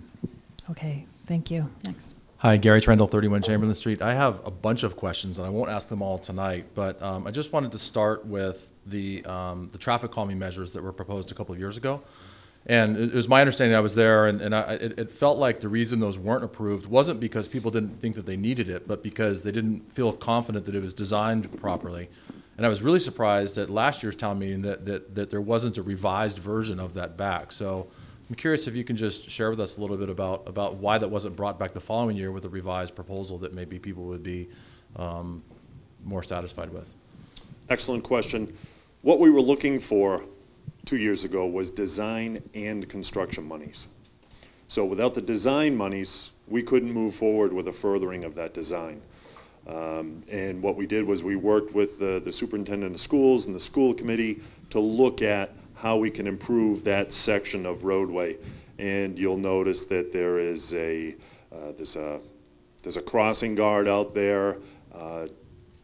Okay, thank you. Next. Hi, Gary Trendle, thirty-one Chamberlain Street. I have a bunch of questions, and I won't ask them all tonight, but um, I just wanted to start with the, um, the traffic calming measures that were proposed a couple of years ago. And it, it was my understanding, I was there, and, and I, it, it felt like the reason those weren't approved wasn't because people didn't think that they needed it, but because they didn't feel confident that it was designed properly. And I was really surprised at last year's town meeting that, that, that there wasn't a revised version of that back. So I'm curious if you can just share with us a little bit about, about why that wasn't brought back the following year with a revised proposal that maybe people would be um, more satisfied with. Excellent question. What we were looking for two years ago was design and construction monies. So without the design monies, we couldn't move forward with a furthering of that design. Um, and what we did was we worked with the, the superintendent of schools and the school committee to look at how we can improve that section of roadway. And you'll notice that there is a, uh, there's a, there's a crossing guard out there. Uh,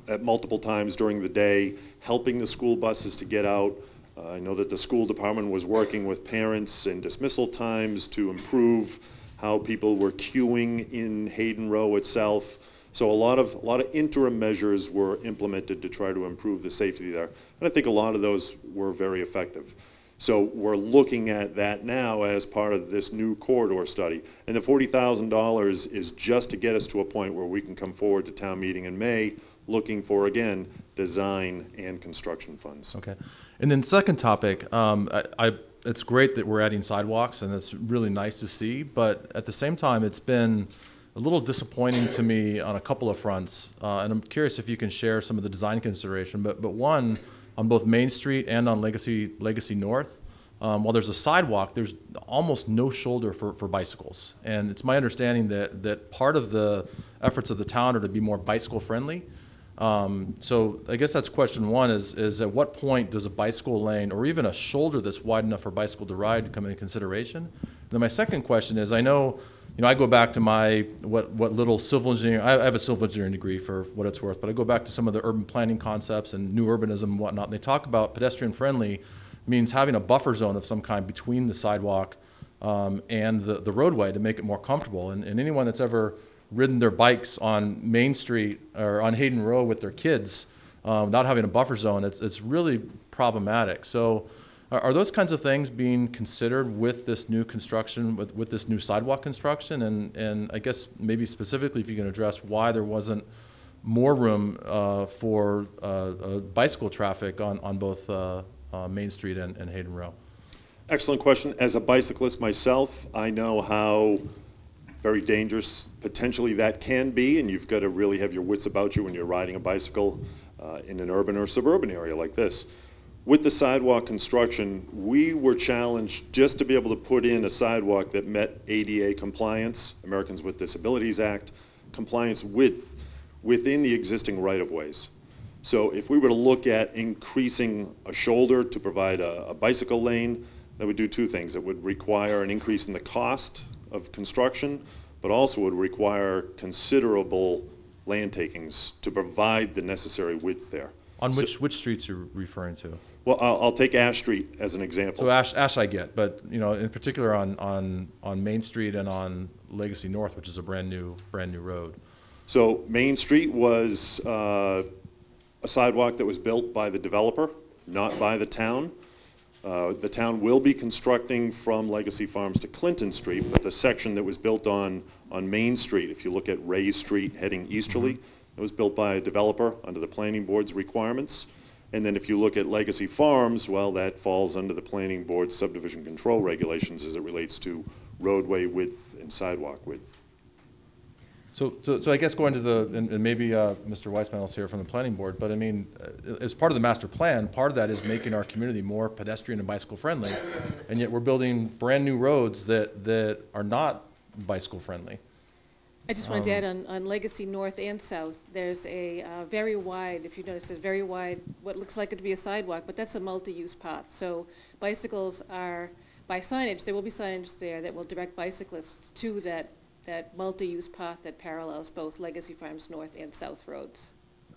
at multiple times during the day, helping the school buses to get out. Uh, I know that the school department was working with parents in dismissal times to improve how people were queuing in Hayden Row itself. So a lot of a lot of interim measures were implemented to try to improve the safety there. And I think a lot of those were very effective. So we're looking at that now as part of this new corridor study. And the forty thousand dollars is just to get us to a point where we can come forward to town meeting in May looking for, again, design and construction funds. Okay. And then second topic, um, I, I, it's great that we're adding sidewalks, and it's really nice to see, but at the same time, it's been a little disappointing to me on a couple of fronts, uh, and I'm curious if you can share some of the design consideration, but, but one, on both Main Street and on Legacy, Legacy North, um, while there's a sidewalk, there's almost no shoulder for, for bicycles. And it's my understanding that, that part of the efforts of the town are to be more bicycle friendly. Um, so I guess that's question one is, is at what point does a bicycle lane or even a shoulder that's wide enough for a bicycle to ride come into consideration? And then my second question is, I know, you know, I go back to my, what, what little civil engineering, I, I have a civil engineering degree for what it's worth, but I go back to some of the urban planning concepts and new urbanism and whatnot, and they talk about pedestrian friendly means having a buffer zone of some kind between the sidewalk um, and the, the roadway to make it more comfortable. And, and anyone that's ever ridden their bikes on Main Street or on Hayden Row with their kids um, without having a buffer zone, it's, it's really problematic. So are, are those kinds of things being considered with this new construction, with, with this new sidewalk construction? And, and I guess maybe specifically if you can address why there wasn't more room uh, for uh, uh, bicycle traffic on, on both uh, uh, Main Street and, and Hayden Row. Excellent question. As a bicyclist myself, I know how very dangerous potentially that can be, and you've got to really have your wits about you when you're riding a bicycle uh, in an urban or suburban area like this. With the sidewalk construction, we were challenged just to be able to put in a sidewalk that met A D A compliance, Americans with Disabilities Act, compliance with within the existing right-of-ways. So if we were to look at increasing a shoulder to provide a, a bicycle lane, that would do two things. It would require an increase in the cost of construction, but also would require considerable land takings to provide the necessary width there. On which, so, which streets you're referring to? Well, I'll, I'll take Ash Street as an example. So Ash, Ash I get, but you know, in particular on, on, on Main Street and on Legacy North, which is a brand new, brand new road. So Main Street was uh, a sidewalk that was built by the developer, not by the town. Uh, the town will be constructing from Legacy Farms to Clinton Street, but the section that was built on, on Main Street, if you look at Ray Street heading easterly, mm-hmm. it was built by a developer under the planning board's requirements. And then if you look at Legacy Farms, well, that falls under the planning board's subdivision control regulations as it relates to roadway width and sidewalk width. So, so, so I guess going to the, and, and maybe uh, Mister Weissman is here from the planning board, but I mean, uh, as part of the master plan, part of that is making our community more pedestrian and bicycle friendly, and yet we're building brand new roads that, that are not bicycle friendly. I just wanted to add on, on Legacy North and South, there's a uh, very wide, if you notice, a very wide, what looks like it to be a sidewalk, but that's a multi-use path. So bicycles are, by signage, there will be signage there that will direct bicyclists to that that multi-use path that parallels both Legacy Farms North and South roads.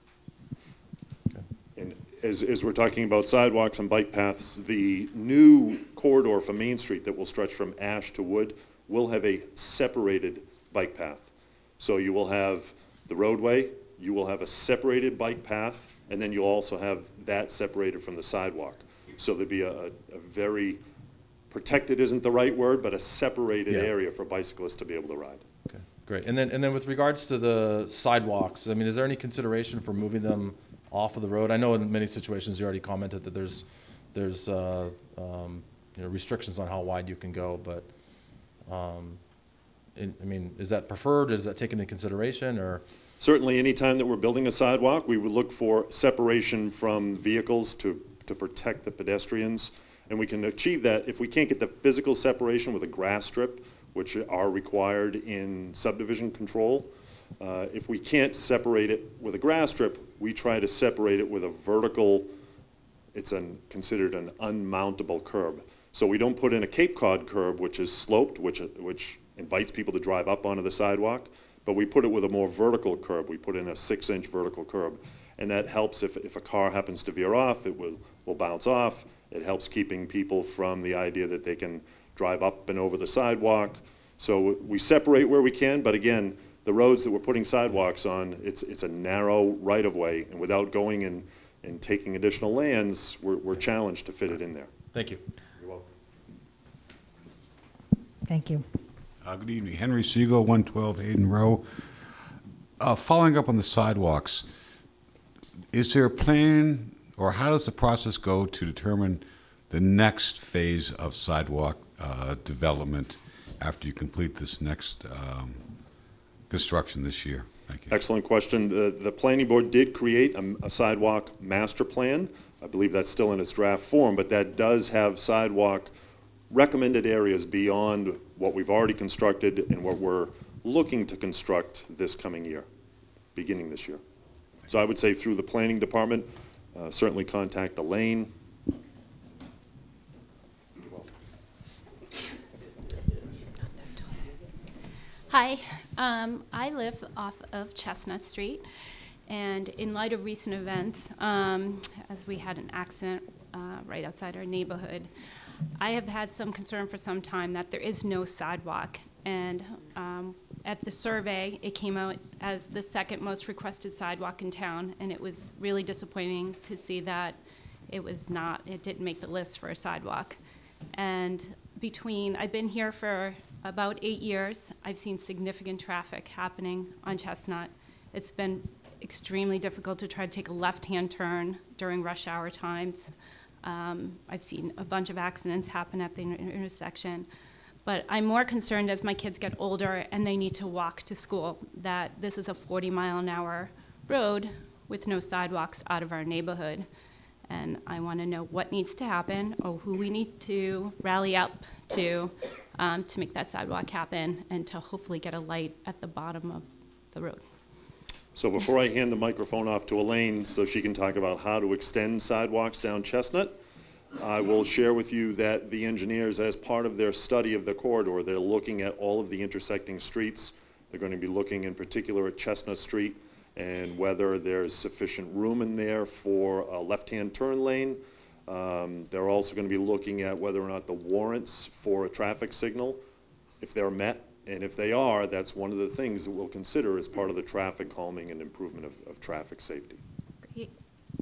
Okay. And as, as we're talking about sidewalks and bike paths, the new corridor for Main Street that will stretch from Ash to Wood will have a separated bike path. So you will have the roadway, you will have a separated bike path, and then you'll also have that separated from the sidewalk. So there'd be a, a, a very protected isn't the right word, but a separated yeah. area for bicyclists to be able to ride. Okay, great. And then, and then with regards to the sidewalks, I mean, is there any consideration for moving them off of the road? I know in many situations you already commented that there's, there's uh, um, you know, restrictions on how wide you can go, but um, in, I mean, is that preferred? Is that taken into consideration, or? Certainly, any time that we're building a sidewalk, we would look for separation from vehicles to, to protect the pedestrians. And we can achieve that if we can't get the physical separation with a grass strip, which are required in subdivision control. Uh, if we can't separate it with a grass strip, we try to separate it with a vertical, it's an, considered an unmountable curb. So we don't put in a Cape Cod curb, which is sloped, which, which invites people to drive up onto the sidewalk, but we put it with a more vertical curb. We put in a six inch vertical curb. and that helps if, if a car happens to veer off, it will, will bounce off. It helps keeping people from the idea that they can drive up and over the sidewalk. So we separate where we can, but again, the roads that we're putting sidewalks on, it's, it's a narrow right-of-way, and without going and, and taking additional lands, we're, we're challenged to fit it in there. Thank you. You're welcome. Thank you. Uh, good evening. Henry Siegel, one twelve Hayden Row. Uh, following up on the sidewalks, is there a plan, or how does the process go to determine the next phase of sidewalk uh, development after you complete this next um, construction this year? Thank you. Excellent question. The, the planning board did create a, a sidewalk master plan. I believe that's still in its draft form, but that does have sidewalk recommended areas beyond what we've already constructed and what we're looking to construct this coming year, beginning this year. So I would say through the planning department, uh, certainly contact Elaine. Hi, um, I live off of Chestnut Street, and in light of recent events, um, as we had an accident uh, right outside our neighborhood, I have had some concern for some time that there is no sidewalk. And um, at the survey, it came out as the second most requested sidewalk in town, and it was really disappointing to see that it was not, it didn't make the list for a sidewalk. And between, I've been here for about eight years, I've seen significant traffic happening on Chestnut. It's been extremely difficult to try to take a left-hand turn during rush hour times. Um, I've seen a bunch of accidents happen at the inter intersection. But I'm more concerned as my kids get older and they need to walk to school, that this is a forty mile an hour road with no sidewalks out of our neighborhood. And I want to know what needs to happen, or who we need to rally up to um, to make that sidewalk happen, and to hopefully get a light at the bottom of the road. So before I hand the microphone off to Elaine so she can talk about how to extend sidewalks down Chestnut, I will share with you that the engineers, as part of their study of the corridor, they're looking at all of the intersecting streets. They're going to be looking in particular at Chestnut Street and whether there's sufficient room in there for a left-hand turn lane. Um, they're also going to be looking at whether or not the warrants for a traffic signal, if they're met, and if they are, that's one of the things that we'll consider as part of the traffic calming and improvement of, of traffic safety. Great.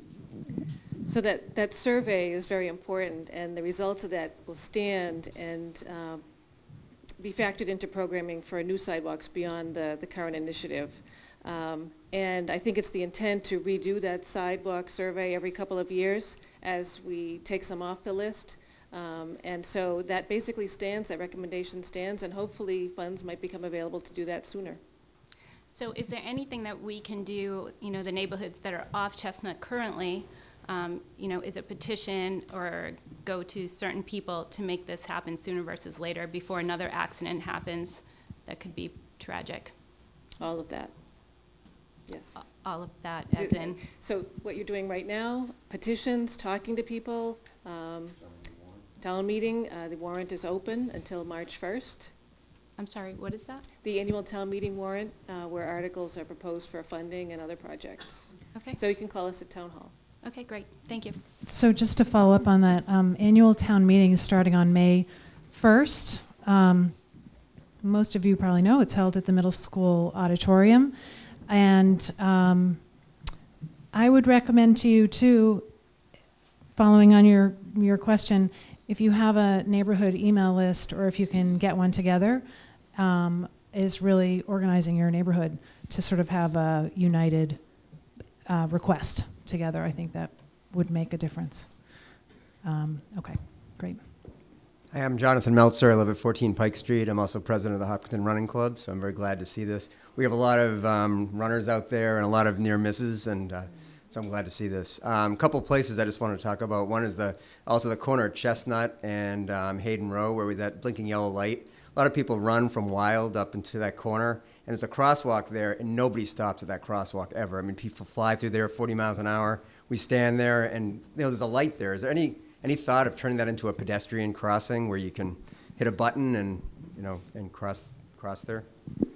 So that, that survey is very important, and the results of that will stand and um, be factored into programming for new sidewalks beyond the, the current initiative. Um, and I think it's the intent to redo that sidewalk survey every couple of years as we take some off the list. Um, and so that basically stands, that recommendation stands, and hopefully funds might become available to do that sooner. So is there anything that we can do, you know, the neighborhoods that are off Chestnut currently, um, you know, is it petition or go to certain people to make this happen sooner versus later before another accident happens that could be tragic? All of that. Yes. All of that, as in? So what you're doing right now, petitions, talking to people, um, town meeting, uh, the warrant is open until March first. I'm sorry, what is that? The annual town meeting warrant, uh, where articles are proposed for funding and other projects. Okay. So you can call us at town hall. Okay, great. Thank you. So just to follow up on that, um, annual town meeting is starting on May first. Um, most of you probably know it's held at the middle school auditorium. And um, I would recommend to you too, following on your, your question, if you have a neighborhood email list or if you can get one together, um, is really organizing your neighborhood to sort of have a united uh, request together. I think that would make a difference. Um, okay, great. Hi, I'm Jonathan Meltzer. I live at fourteen Pike Street. I'm also president of the Hopkinton Running Club, so I'm very glad to see this. We have a lot of um, runners out there and a lot of near misses, and uh, so I'm glad to see this. A um, couple places I just want to talk about. One is the also the corner of Chestnut and um, Hayden Row, where we that blinking yellow light. A lot of people run from Wild up into that corner, and there's a crosswalk there, and nobody stops at that crosswalk ever. I mean, people fly through there forty miles an hour. We stand there, and you know, there's a light there. Is there any any thought of turning that into a pedestrian crossing where you can hit a button and you know and cross cross there?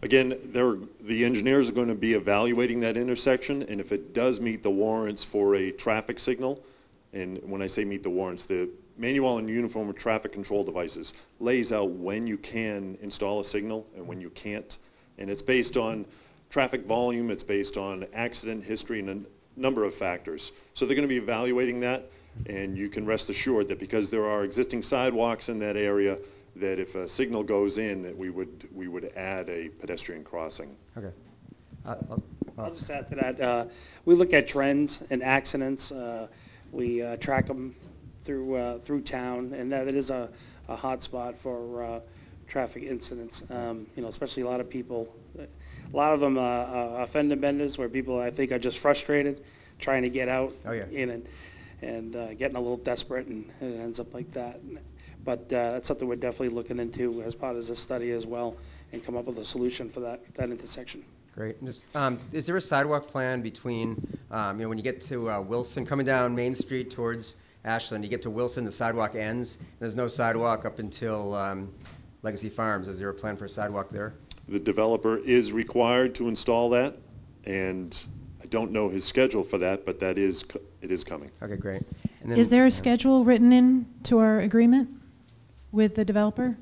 Again, there, the engineers are going to be evaluating that intersection, and if it does meet the warrants for a traffic signal, and when I say meet the warrants, the Manual and Uniform of Traffic Control Devices lays out when you can install a signal and when you can't, and it's based on traffic volume, it's based on accident history, and a number of factors. So they're going to be evaluating that, and you can rest assured that because there are existing sidewalks in that area, that if a signal goes in, that we would we would add a pedestrian crossing. Okay. Uh, I'll, I'll just add to that. Uh, we look at trends and accidents. Uh, we uh, track them through uh, through town, and that it is a, a hot spot for uh, traffic incidents. Um, you know, especially a lot of people, a lot of them uh, uh, fender benders, where people I think are just frustrated, trying to get out. Oh, yeah. in and and uh, getting a little desperate, and, and it ends up like that. But uh, that's something we're definitely looking into as part of this study as well, and come up with a solution for that, that intersection. Great. And just, um, is there a sidewalk plan between, um, you know, when you get to uh, Wilson, coming down Main Street towards Ashland, you get to Wilson, the sidewalk ends. There's no sidewalk up until um, Legacy Farms. Is there a plan for a sidewalk there? The developer is required to install that, and I don't know his schedule for that, but that is, co- it is coming. Okay, great. And then, Is there a uh, schedule written in to our agreement with the developer?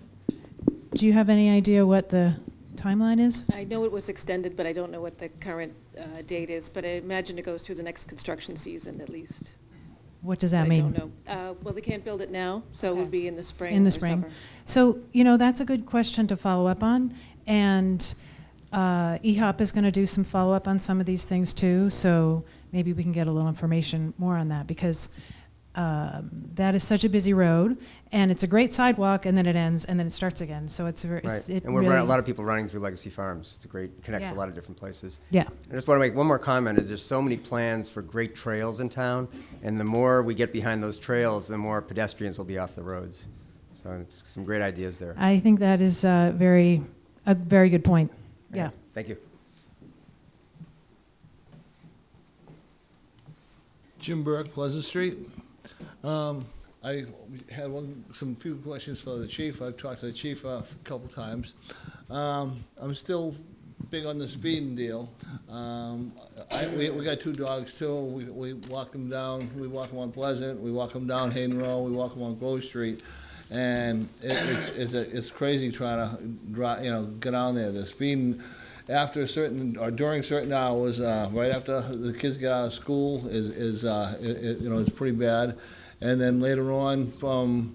Do you have any idea what the timeline is? I know it was extended, but I don't know what the current uh, date is, but I imagine it goes through the next construction season at least. What does that I mean? don't know. Uh, Well, they can't build it now, so it would be in the spring In the or spring. summer. So, you know, that's a good question to follow up on. And uh, eHop is going to do some follow-up on some of these things too. So maybe we can get a little information more on that, because um, that is such a busy road, and it's a great sidewalk, and then it ends, and then it starts again. So it's very, Right. it's, it And we're really, running, a lot of people running through Legacy Farms. It's a great, connects Yeah. a lot of different places. Yeah. I just want to make one more comment, is there's so many plans for great trails in town, and the more we get behind those trails, the more pedestrians will be off the roads. So it's some great ideas there. I think that is uh, very, a very good point. Yeah. Thank you. Jim Burke, Pleasant Street. Um, I had one, some few questions for the chief. I've talked to the chief uh, a couple times. Um, I'm still big on the speeding deal. Um, I, we, we got two dogs too. We, we walk them down. We walk them on Pleasant. We walk them down Hayden Row. We walk them on Grove Street. And it, it's it's, a, it's crazy trying to drive, you know, get down there. The speeding after a certain or during certain hours, uh, right after the kids get out of school, is is uh, it, it, you know, is pretty bad. And then later on, from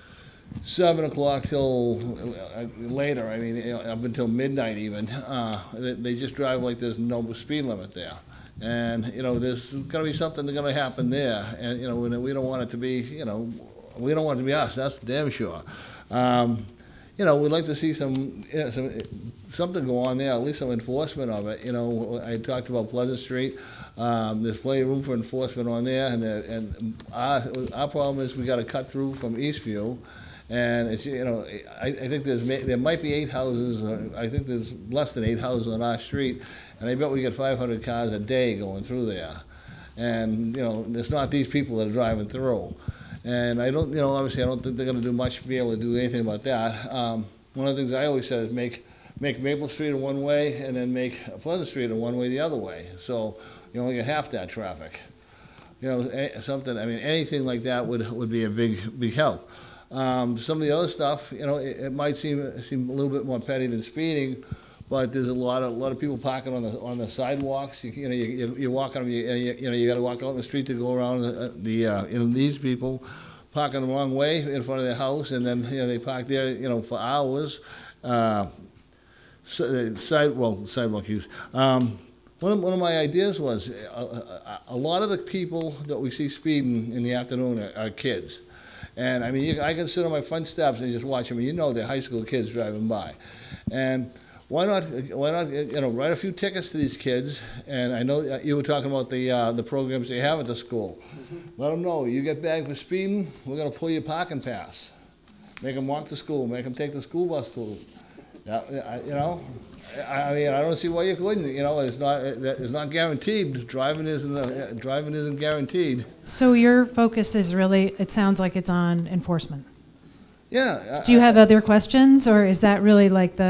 seven o'clock till uh, later, I mean, you know, up until midnight even, uh, they, they just drive like there's no speed limit there. And you know, there's going to be something that's going to happen there. And you know, we don't want it to be, you know, we don't want it to be us. That's damn sure. Um, you know, we'd like to see some, you know, some something go on there, at least some enforcement of it. You know, I talked about Pleasant Street. Um, there's plenty of room for enforcement on there, and uh, and our, our problem is we got to cut through from Eastview, and it's, you know, I, I think there's there might be eight houses. Or I think there's less than eight houses on our street, and I bet we get five hundred cars a day going through there, and you know, it's not these people that are driving through. And I don't, you know, obviously I don't think they're going to do much to be able to do anything about that. Um, one of the things I always said is make make Maple Street a one way, and then make Pleasant Street a one way the other way. So you only get half that traffic. You know, something. I mean, anything like that would would be a big big help. Um, some of the other stuff, you know, it, it might seem seem a little bit more petty than speeding, but there's a lot of a lot of people parking on the on the sidewalks. You, you know, you, you, you walk on, you, you know, you got to walk out in the street to go around the, the uh, you know, these people parking the wrong way in front of their house, and then you know they park there, you know, for hours. Uh, so, side well sidewalk use. Um, One of, one of my ideas was a, a, a lot of the people that we see speeding in the afternoon are, are kids. And I mean, you, I can sit on my front steps and just watch them, and you know they're high school kids driving by. And why not, why not, you know, write a few tickets to these kids? And I know you were talking about the uh, the programs they have at the school. Mm-hmm. Let them know, you get bagged for speeding, we're going to pull your parking pass. Make them walk to school, make them take the school bus to them. Yeah, you know. I mean, I don't see why you couldn't. You know, it's not it's not guaranteed. Driving isn't uh, driving isn't guaranteed. So your focus is really, it sounds like it's on enforcement. Yeah. Do you have other questions, or is that really like the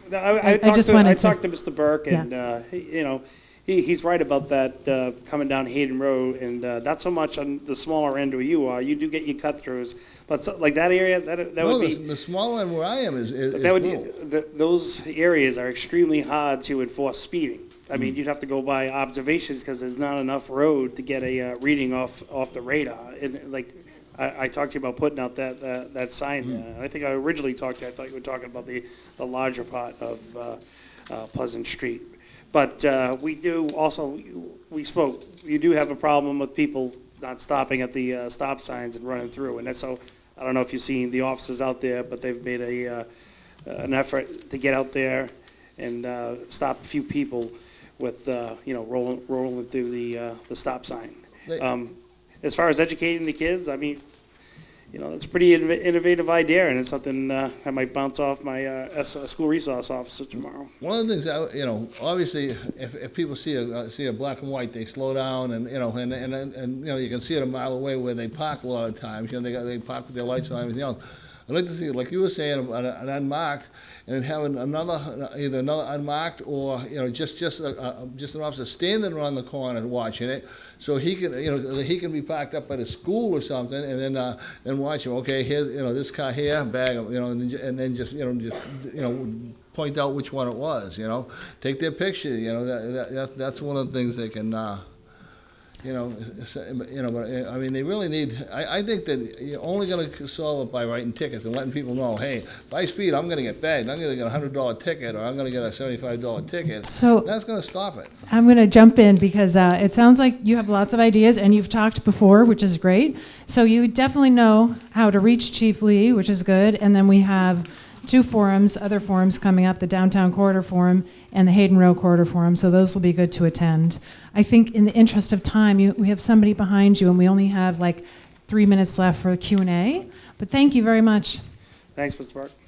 No, I, I, I- I talked just to, wanted I to- talked to Mister Burke, Yeah. and uh, he, you know, he, he's right about that uh, coming down Hayden Road, and uh, not so much on the smaller end where you are. You do get your cut throughs, but so, like that area, that that No, would the, be the smaller end where I am is, is, that would is rural. th those areas are extremely hard to enforce speeding. I mean, Mm. you'd have to go by observations because there's not enough road to get a uh, reading off off the radar. And like, I, I talked to you about putting out that uh, that sign. Mm. Uh, I think I originally talked to you. I thought you were talking about the the larger part of uh, uh, Pleasant Street. But uh, we do also we spoke. You do have a problem with people not stopping at the uh, stop signs and running through, and that's so. I don't know if you've seen the officers out there, but they've made a uh, an effort to get out there and uh, stop a few people with uh, you know rolling rolling through the uh, the stop sign. They- Um, as far as educating the kids, I mean, you know, it's a pretty innov- innovative idea, and it's something uh, I might bounce off my uh, S- uh, school resource officer tomorrow. One of the things, I- you know, obviously, if, if people see a, uh, see a black and white, they slow down, and, you know, and, and, and, you know, you can see it a mile away where they park a lot of times, you know, they got, they park with their lights on and everything else. I'd like to see, like you were saying, an, an unmarked, and having another, either another unmarked, or, you know, just, just, a, a, just an officer standing around the corner watching it, so he can, you know, he can be parked up by the school or something, and then, uh, then watch him, okay, here's, you know, this car here, bag of, you know, and then, ju- and then just, you know, just, you know, point out which one it was, you know, take their picture, you know, that, that, that that's one of the things they can, uh, you know, s- you know, but, uh, I mean, they really need, I, I think that you're only gonna solve it by writing tickets and letting people know, hey, if I speed, I'm gonna get bagged, I'm gonna get a hundred dollar ticket, or I'm gonna get a seventy-five dollar ticket. So- That's gonna stop it. I'm going to jump in because uh, it sounds like you have lots of ideas and you've talked before, which is great. So you definitely know how to reach Chief Lee, which is good. And then we have two forums, other forums coming up, the Downtown Corridor Forum and the Hayden Row Corridor Forum. So those will be good to attend. I think in the interest of time, you, we have somebody behind you and we only have like three minutes left for Q and A. But thank you very much. Thanks, Mister Burke.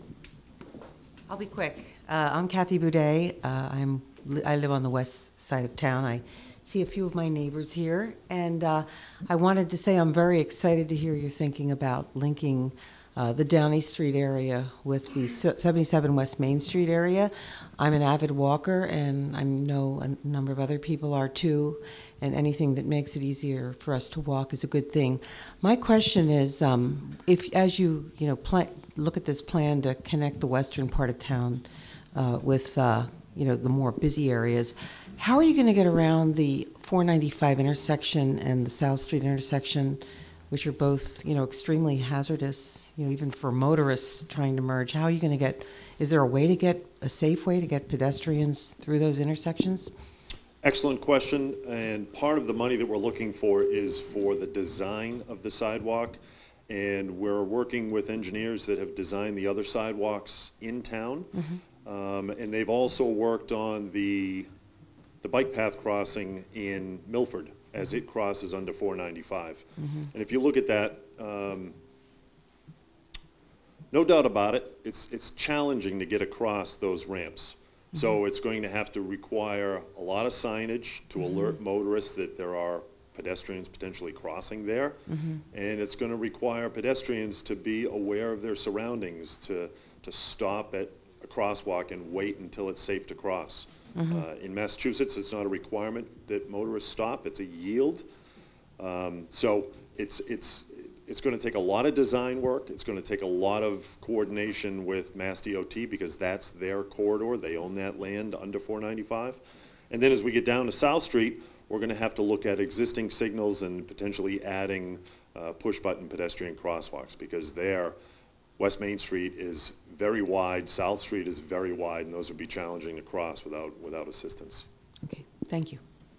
I'll be quick. Uh, I'm Kathy Boudet. Uh, I'm, li- I live on the west side of town. I see a few of my neighbors here, and uh, I wanted to say I'm very excited to hear you're thinking about linking uh, the Downey Street area with the se- seventy-seven West Main Street area. I'm an avid walker, and I know a number of other people are too, and anything that makes it easier for us to walk is a good thing. My question is, um, if as you, you know, pla- look at this plan to connect the western part of town uh, with, uh, you know, the more busy areas, how are you going to get around the four ninety-five intersection and the South Street intersection, which are both, you know, extremely hazardous, you know, even for motorists trying to merge? How are you going to get, is there a way to get, a safe way to get pedestrians through those intersections? Excellent question, and part of the money that we're looking for is for the design of the sidewalk, and we're working with engineers that have designed the other sidewalks in town, um, and they've also worked on the, the bike path crossing in Milford as it crosses under four ninety-five. Mhm. And if you look at that, um, no doubt about it, it's, it's challenging to get across those ramps. So it's going to have to require a lot of signage to alert motorists that there are pedestrians potentially crossing there. Mhm. And it's going to require pedestrians to be aware of their surroundings, to, to stop at a crosswalk and wait until it's safe to cross. Mhm. Uh, in Massachusetts, it's not a requirement that motorists stop, it's a yield. Um, so it's, it's, it's going to take a lot of design work. It's going to take a lot of coordination with Mass D O T because that's their corridor. They own that land under four ninety-five. And then as we get down to South Street, we're going to have to look at existing signals and potentially adding uh, push-button pedestrian crosswalks because there, West Main Street is very wide, South Street is very wide, and those would be challenging to cross without, without assistance. Okay, thank you.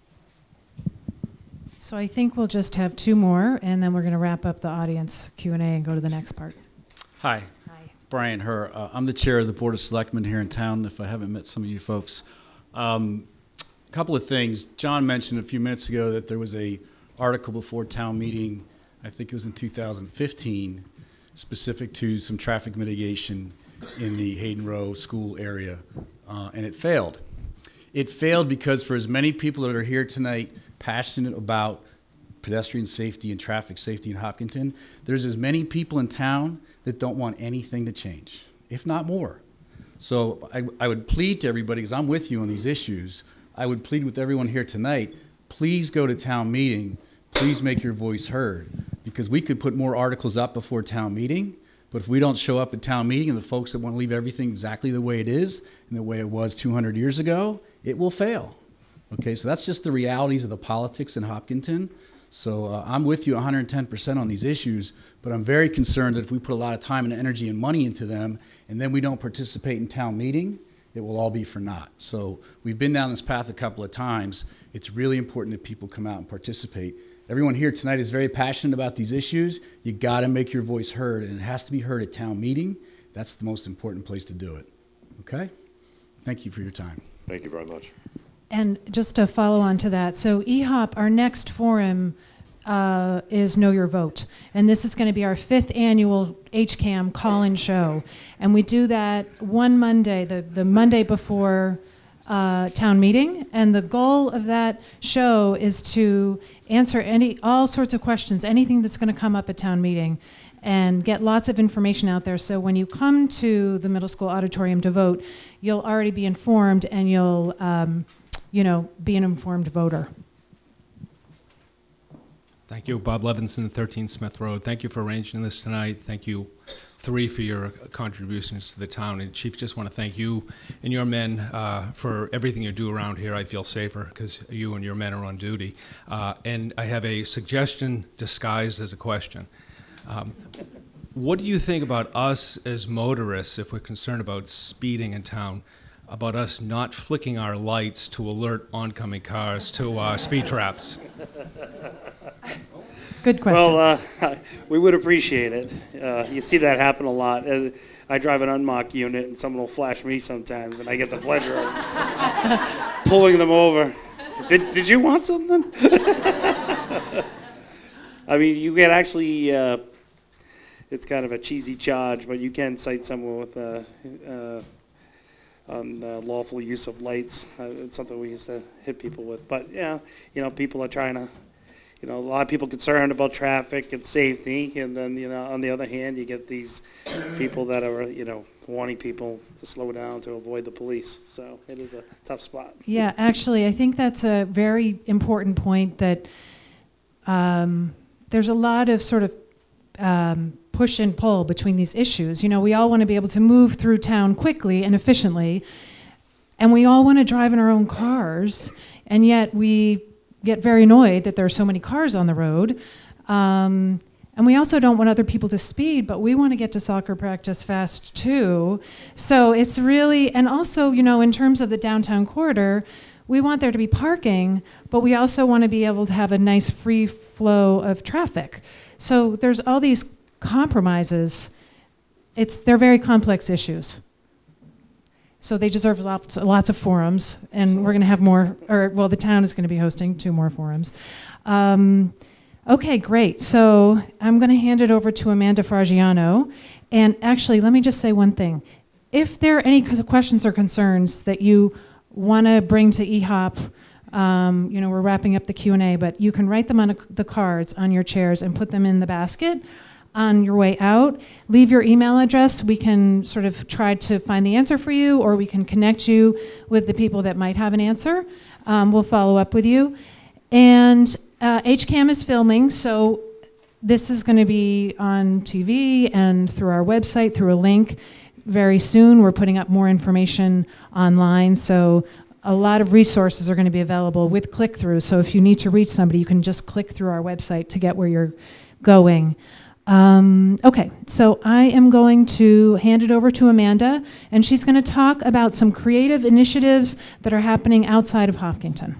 So I think we'll just have two more, and then we're going to wrap up the audience Q and A and go to the next part. Hi. Hi. Brian Herr. Uh, I'm the chair of the Board of Selectmen here in town, if I haven't met some of you folks. Um, a couple of things. John mentioned a few minutes ago that there was a article before town meeting, I think it was in two thousand fifteen, specific to some traffic mitigation in the Hayden Row school area, uh, and it failed. It failed because for as many people that are here tonight passionate about pedestrian safety and traffic safety in Hopkinton, there's as many people in town that don't want anything to change, if not more. So I, I would plead to everybody, because I'm with you on these issues, I would plead with everyone here tonight, please go to town meeting, please make your voice heard, because we could put more articles up before town meeting, but if we don't show up at town meeting and the folks that want to leave everything exactly the way it is and the way it was two hundred years ago, it will fail. Okay, so that's just the realities of the politics in Hopkinton. So uh, I'm with you one hundred ten percent on these issues, but I'm very concerned that if we put a lot of time and energy and money into them and then we don't participate in town meeting, it will all be for naught. So we've been down this path a couple of times. It's really important that people come out and participate. Everyone here tonight is very passionate about these issues. You got to make your voice heard, and it has to be heard at town meeting. That's the most important place to do it. Okay? Thank you for your time. Thank you very much. And just to follow on to that, so eHop, our next forum uh, is Know Your Vote. And this is going to be our fifth annual H CAM call-in show. And we do that one Monday, the, the Monday before uh, town meeting. And the goal of that show is to answer any all sorts of questions, anything that's going to come up at town meeting, and get lots of information out there. So when you come to the middle school auditorium to vote, you'll already be informed, and you'll um, you know, be an informed voter. Thank you, Bob Levinson, thirteen Smith Road. Thank you for arranging this tonight. Thank you, three, for your contributions to the town. And Chief, just want to thank you and your men uh, for everything you do around here. I feel safer because you and your men are on duty. Uh, and I have a suggestion disguised as a question. Um, what do you think about us as motorists, if we're concerned about speeding in town, about us not flicking our lights to alert oncoming cars to uh, speed traps? Good question. Well, uh, we would appreciate it. Uh, you see that happen a lot. Uh, I drive an unmarked unit, and someone will flash me sometimes, and I get the pleasure of pulling them over. Did, did you want something? I mean, you can actually, uh, it's kind of a cheesy charge, but you can cite someone with uh, uh, on uh, lawful use of lights. Uh, it's something we used to hit people with. But, yeah, you know, people are trying to, you know, a lot of people concerned about traffic and safety, and then, you know, on the other hand, you get these people that are, you know, wanting people to slow down to avoid the police. So it is a tough spot. Yeah, actually, I think that's a very important point, that um, there's a lot of sort of um, push and pull between these issues. You know, we all want to be able to move through town quickly and efficiently, and we all want to drive in our own cars, and yet we get very annoyed that there are so many cars on the road. Um, and we also don't want other people to speed, but we want to get to soccer practice fast too. So it's really, and also, you know, in terms of the downtown corridor, we want there to be parking, but we also want to be able to have a nice free flow of traffic. So there's all these compromises. It's, they're very complex issues. So they deserve lots, lots of forums, and we're going to have more, or well, the town is going to be hosting two more forums. Um, okay, great. So I'm going to hand it over to Amanda Fargiano. And actually, let me just say one thing. If there are any questions or concerns that you want to bring to eHop, um, you know, we're wrapping up the Q and A, but you can write them on a, the cards on your chairs and put them in the basket on your way out. Leave your email address. We can sort of try to find the answer for you, or we can connect you with the people that might have an answer. Um, we'll follow up with you. And uh, H CAM is filming, so this is going to be on T V and through our website, through a link very soon. We're putting up more information online, so a lot of resources are going to be available with click-through. So if you need to reach somebody, you can just click through our website to get where you're going. Um, okay, so I am going to hand it over to Amanda, and she's going to talk about some creative initiatives that are happening outside of Hopkinton.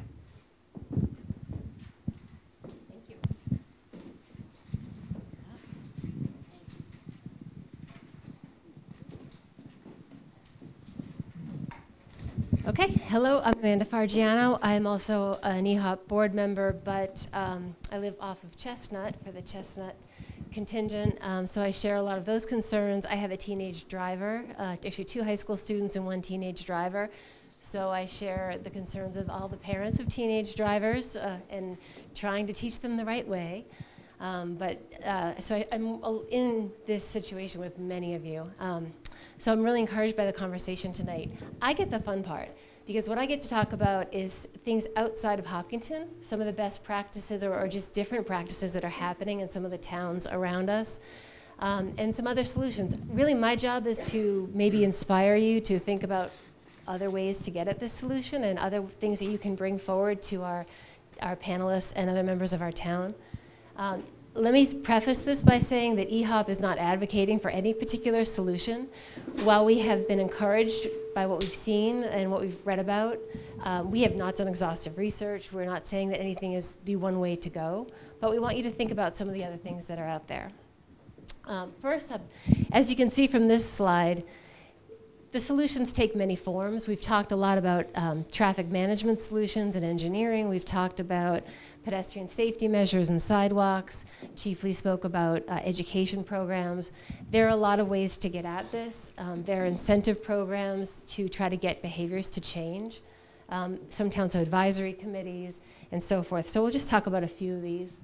Okay, hello, I'm Amanda Fargiano. I'm also an eHop board member, but um, I live off of Chestnut for the Chestnut contingent, um, so I share a lot of those concerns. I have a teenage driver, uh, actually two high school students and one teenage driver, so I share the concerns of all the parents of teenage drivers uh, and trying to teach them the right way. Um, but uh, so I, I'm in this situation with many of you. Um, So I'm really encouraged by the conversation tonight. I get the fun part, because what I get to talk about is things outside of Hopkinton, some of the best practices or, or just different practices that are happening in some of the towns around us, um, and some other solutions. Really, my job is to maybe inspire you to think about other ways to get at this solution and other things that you can bring forward to our, our panelists and other members of our town. Um, let me preface this by saying that eHop is not advocating for any particular solution. While we have been encouraged by what we've seen and what we've read about, um, we have not done exhaustive research. We're not saying that anything is the one way to go, but we want you to think about some of the other things that are out there. Um, first up, as you can see from this slide, the solutions take many forms. We've talked a lot about um, traffic management solutions and engineering. We've talked about pedestrian safety measures and sidewalks. Chief Lee spoke about uh, education programs. There are a lot of ways to get at this. Um, there are incentive programs to try to get behaviors to change. Um, some towns have advisory committees and so forth. So we'll just talk about a few of these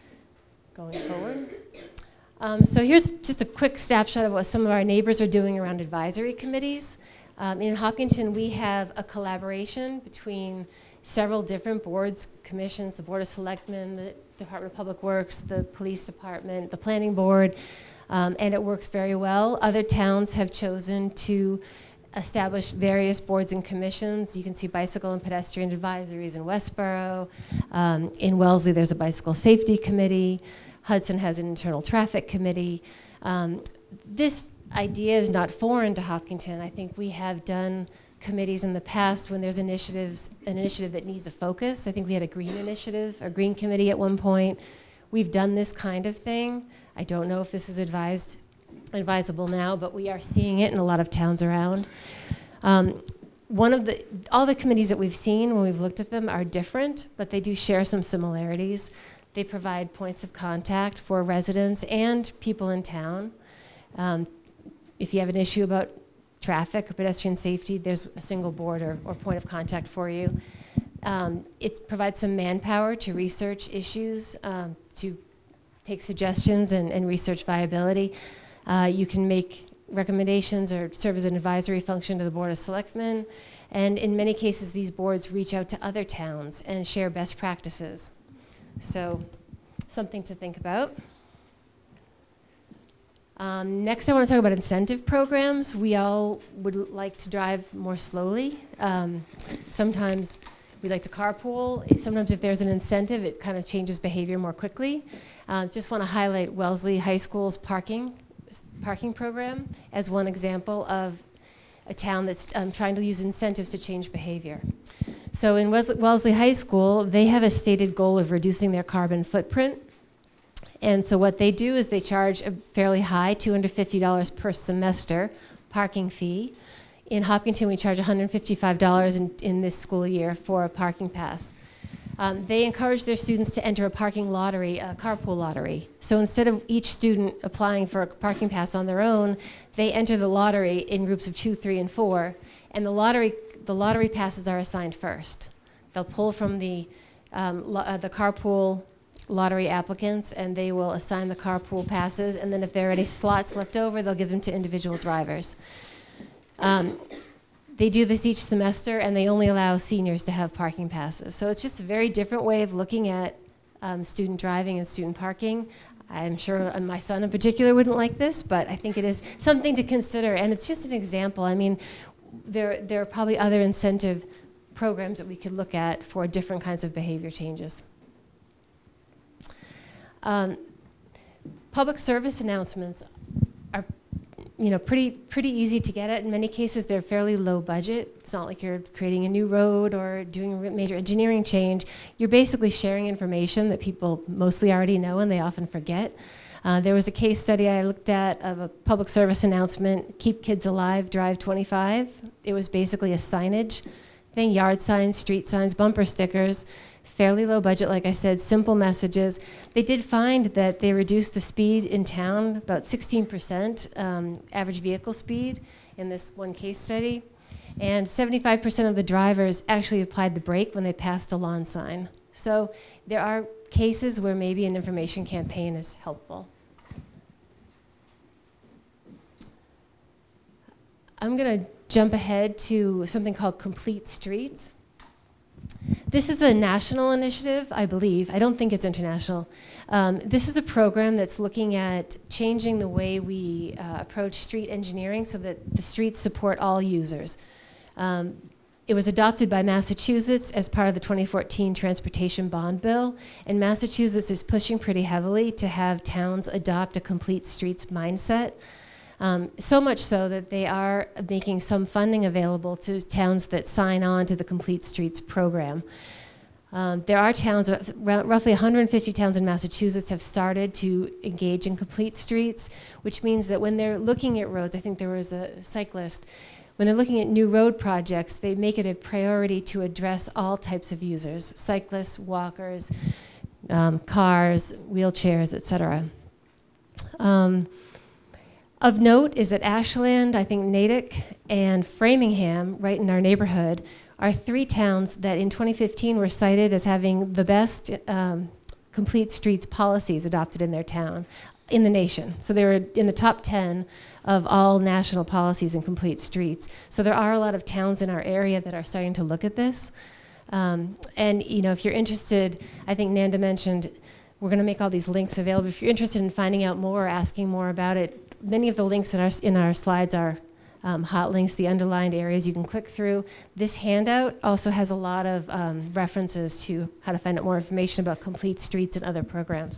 going forward. Um, so here's just a quick snapshot of what some of our neighbors are doing around advisory committees. Um, in Hopkinton, we have a collaboration between several different boards, commissions, the Board of Selectmen, the Department of Public Works, the Police Department, the Planning Board, um, and it works very well. Other towns have chosen to establish various boards and commissions. You can see bicycle and pedestrian advisories in Westboro. Um, in Wellesley, there's a bicycle safety committee. Hudson has an internal traffic committee. Um, this idea is not foreign to Hopkinton. I think we have done committees in the past when there's initiatives, an initiative that needs a focus. I think we had a green initiative, a green committee at one point. We've done this kind of thing. I don't know if this is advised, advisable now, but we are seeing it in a lot of towns around. Um, one of the, all the committees that we've seen when we've looked at them are different, but they do share some similarities. They provide points of contact for residents and people in town. Um, if you have an issue about traffic or pedestrian safety, there's a single board or, or point of contact for you. Um, it provides some manpower to research issues, um, to take suggestions and, and research viability. Uh, you can make recommendations or serve as an advisory function to the Board of Selectmen. And in many cases, these boards reach out to other towns and share best practices. So, something to think about. Um, next, I want to talk about incentive programs. We all would like to drive more slowly. Um, sometimes we like to carpool. Sometimes if there's an incentive, it kind of changes behavior more quickly. Uh, just want to highlight Wellesley High School's parking, parking program as one example of a town that's um, trying to use incentives to change behavior. So in Wes Wellesley High School, they have a stated goal of reducing their carbon footprint. And so what they do is they charge a fairly high, two hundred fifty dollars per semester parking fee. In Hopkinton, we charge one hundred fifty-five dollars in, in this school year for a parking pass. Um, they encourage their students to enter a parking lottery, a carpool lottery. So instead of each student applying for a parking pass on their own, they enter the lottery in groups of two, three, and four. And the lottery The lottery passes are assigned first. They'll pull from the, um, lo uh, the carpool lottery applicants, and they will assign the carpool passes, and then if there are any slots left over, they'll give them to individual drivers. Um, they do this each semester, and they only allow seniors to have parking passes. So it's just a very different way of looking at um, student driving and student parking. I'm sure uh, my son in particular wouldn't like this, but I think it is something to consider, and it's just an example. I mean, There, there are probably other incentive programs that we could look at for different kinds of behavior changes. Um, public service announcements are, you know, pretty, pretty easy to get at. In many cases, they're fairly low budget. It's not like you're creating a new road or doing a major engineering change. You're basically sharing information that people mostly already know and they often forget. Uh, there was a case study I looked at of a public service announcement, Keep Kids Alive, Drive twenty-five. It was basically a signage thing, yard signs, street signs, bumper stickers, fairly low budget, like I said, simple messages. They did find that they reduced the speed in town about sixteen percent, um, average vehicle speed in this one case study. And seventy-five percent of the drivers actually applied the brake when they passed a lawn sign. So there are cases where maybe an information campaign is helpful. I'm going to jump ahead to something called Complete Streets. This is a national initiative, I believe. I don't think it's international. Um, this is a program that's looking at changing the way we uh, approach street engineering so that the streets support all users. Um, it was adopted by Massachusetts as part of the twenty fourteen Transportation Bond Bill, and Massachusetts is pushing pretty heavily to have towns adopt a complete streets mindset. Um, so much so that they are making some funding available to towns that sign on to the Complete Streets program. Um, there are towns, uh, roughly one hundred fifty towns in Massachusetts have started to engage in complete streets, which means that when they're looking at roads, I think there was a cyclist, when they're looking at new road projects, they make it a priority to address all types of users, cyclists, walkers, um, cars, wheelchairs, et cetera. Um, Of note is that Ashland, I think Natick, and Framingham, right in our neighborhood, are three towns that in twenty fifteen were cited as having the best um, complete streets policies adopted in their town, in the nation. So they were in the top ten of all national policies in complete streets. So there are a lot of towns in our area that are starting to look at this. Um, and you know, if you're interested, I think Nanda mentioned, we're gonna make all these links available. If you're interested in finding out more or asking more about it, many of the links in our, in our slides are um, hot links, the underlined areas you can click through. This handout also has a lot of um, references to how to find out more information about complete streets and other programs.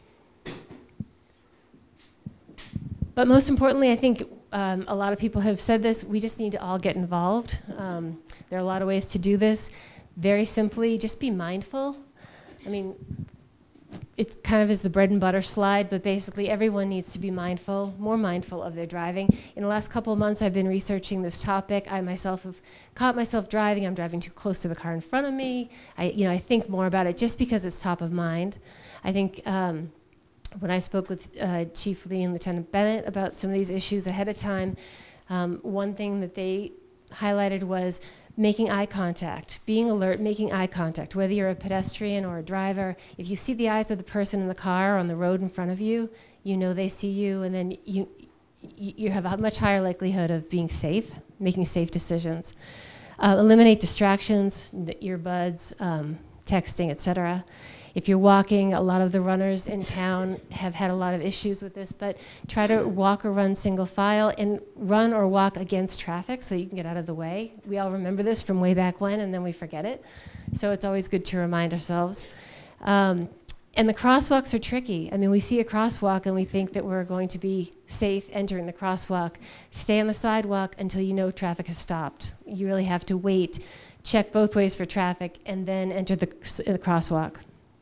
But most importantly, I think um, a lot of people have said this, we just need to all get involved. Um, there are a lot of ways to do this. Very simply, just be mindful. I mean, it kind of is the bread and butter slide, but basically everyone needs to be mindful, more mindful of their driving. In the last couple of months, I've been researching this topic. I myself have caught myself driving. I'm driving too close to the car in front of me. I, you know, I think more about it just because it's top of mind. I think um, when I spoke with uh, Chief Lee and Lieutenant Bennett about some of these issues ahead of time, um, one thing that they highlighted was making eye contact, being alert, making eye contact, whether you're a pedestrian or a driver. If you see the eyes of the person in the car or on the road in front of you, you know they see you, and then you, you have a much higher likelihood of being safe, making safe decisions. Uh, eliminate distractions, the earbuds, um, texting, et cetera. If you're walking, a lot of the runners in town have had a lot of issues with this, but try to walk or run single file and run or walk against traffic so you can get out of the way. We all remember this from way back when, and then we forget it. So it's always good to remind ourselves. Um, and the crosswalks are tricky. I mean, we see a crosswalk and we think that we're going to be safe entering the crosswalk. Stay on the sidewalk until you know traffic has stopped. You really have to wait, check both ways for traffic, and then enter the, the crosswalk.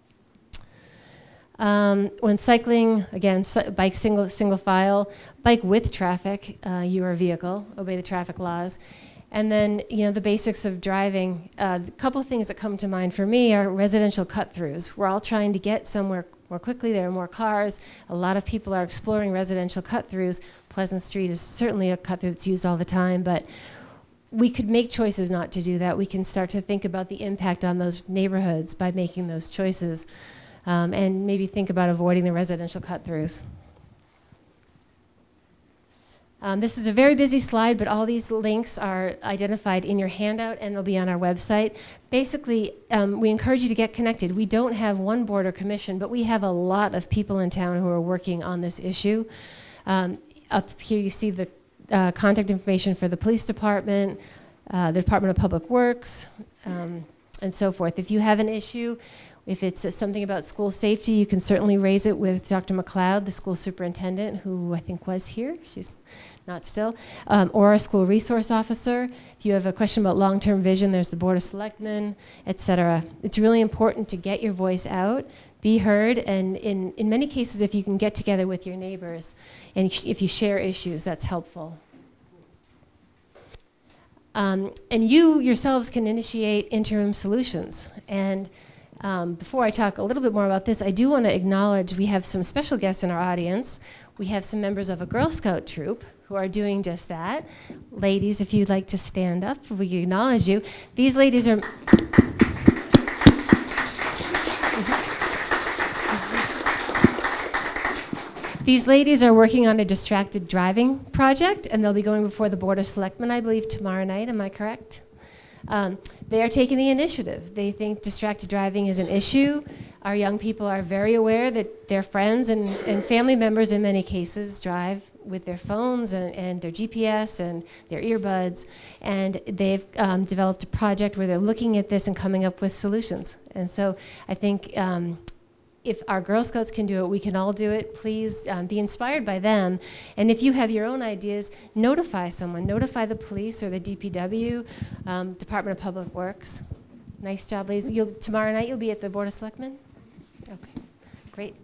Um, when cycling, again, bike single, single file, bike with traffic, uh, your vehicle, obey the traffic laws. And then, you know, the basics of driving. Uh, a couple of things that come to mind for me are residential cut-throughs. We're all trying to get somewhere more quickly. There are more cars. A lot of people are exploring residential cut-throughs. Pleasant Street is certainly a cut-through that's used all the time, but we could make choices not to do that. We can start to think about the impact on those neighborhoods by making those choices. Um, and maybe think about avoiding the residential cut-throughs. Um, this is a very busy slide, but all these links are identified in your handout and they'll be on our website. Basically, um, we encourage you to get connected. We don't have one board or commission, but we have a lot of people in town who are working on this issue. Um, up here you see the uh, contact information for the police department, uh, the Department of Public Works, um, and so forth. If you have an issue, if it's uh, something about school safety, you can certainly raise it with Doctor McLeod, the school superintendent, who I think was here. She's not still. Um, or a school resource officer. If you have a question about long-term vision, there's the Board of Selectmen, et cetera. It's really important to get your voice out, be heard, and in, in many cases, if you can get together with your neighbors, and sh if you share issues, that's helpful. Um, and you yourselves can initiate interim solutions. And Um, before I talk a little bit more about this, I do want to acknowledge we have some special guests in our audience. We have some members of a Girl Scout troop who are doing just that. Ladies, if you'd like to stand up, we can acknowledge you. These ladies are... These ladies are working on a distracted driving project, and they'll be going before the Board of Selectmen, I believe, tomorrow night. Am I correct? Um, they are taking the initiative. They think distracted driving is an issue. Our young people are very aware that their friends and, and family members, in many cases, drive with their phones and, and their G P S and their earbuds. And they've um, developed a project where they're looking at this and coming up with solutions. And so I think um, if our Girl Scouts can do it, we can all do it. Please um, be inspired by them. And if you have your own ideas, notify someone. Notify the police or the D P W, um, Department of Public Works. Nice job, ladies. You'll, tomorrow night you'll be at the Board of Selectmen? Okay, great.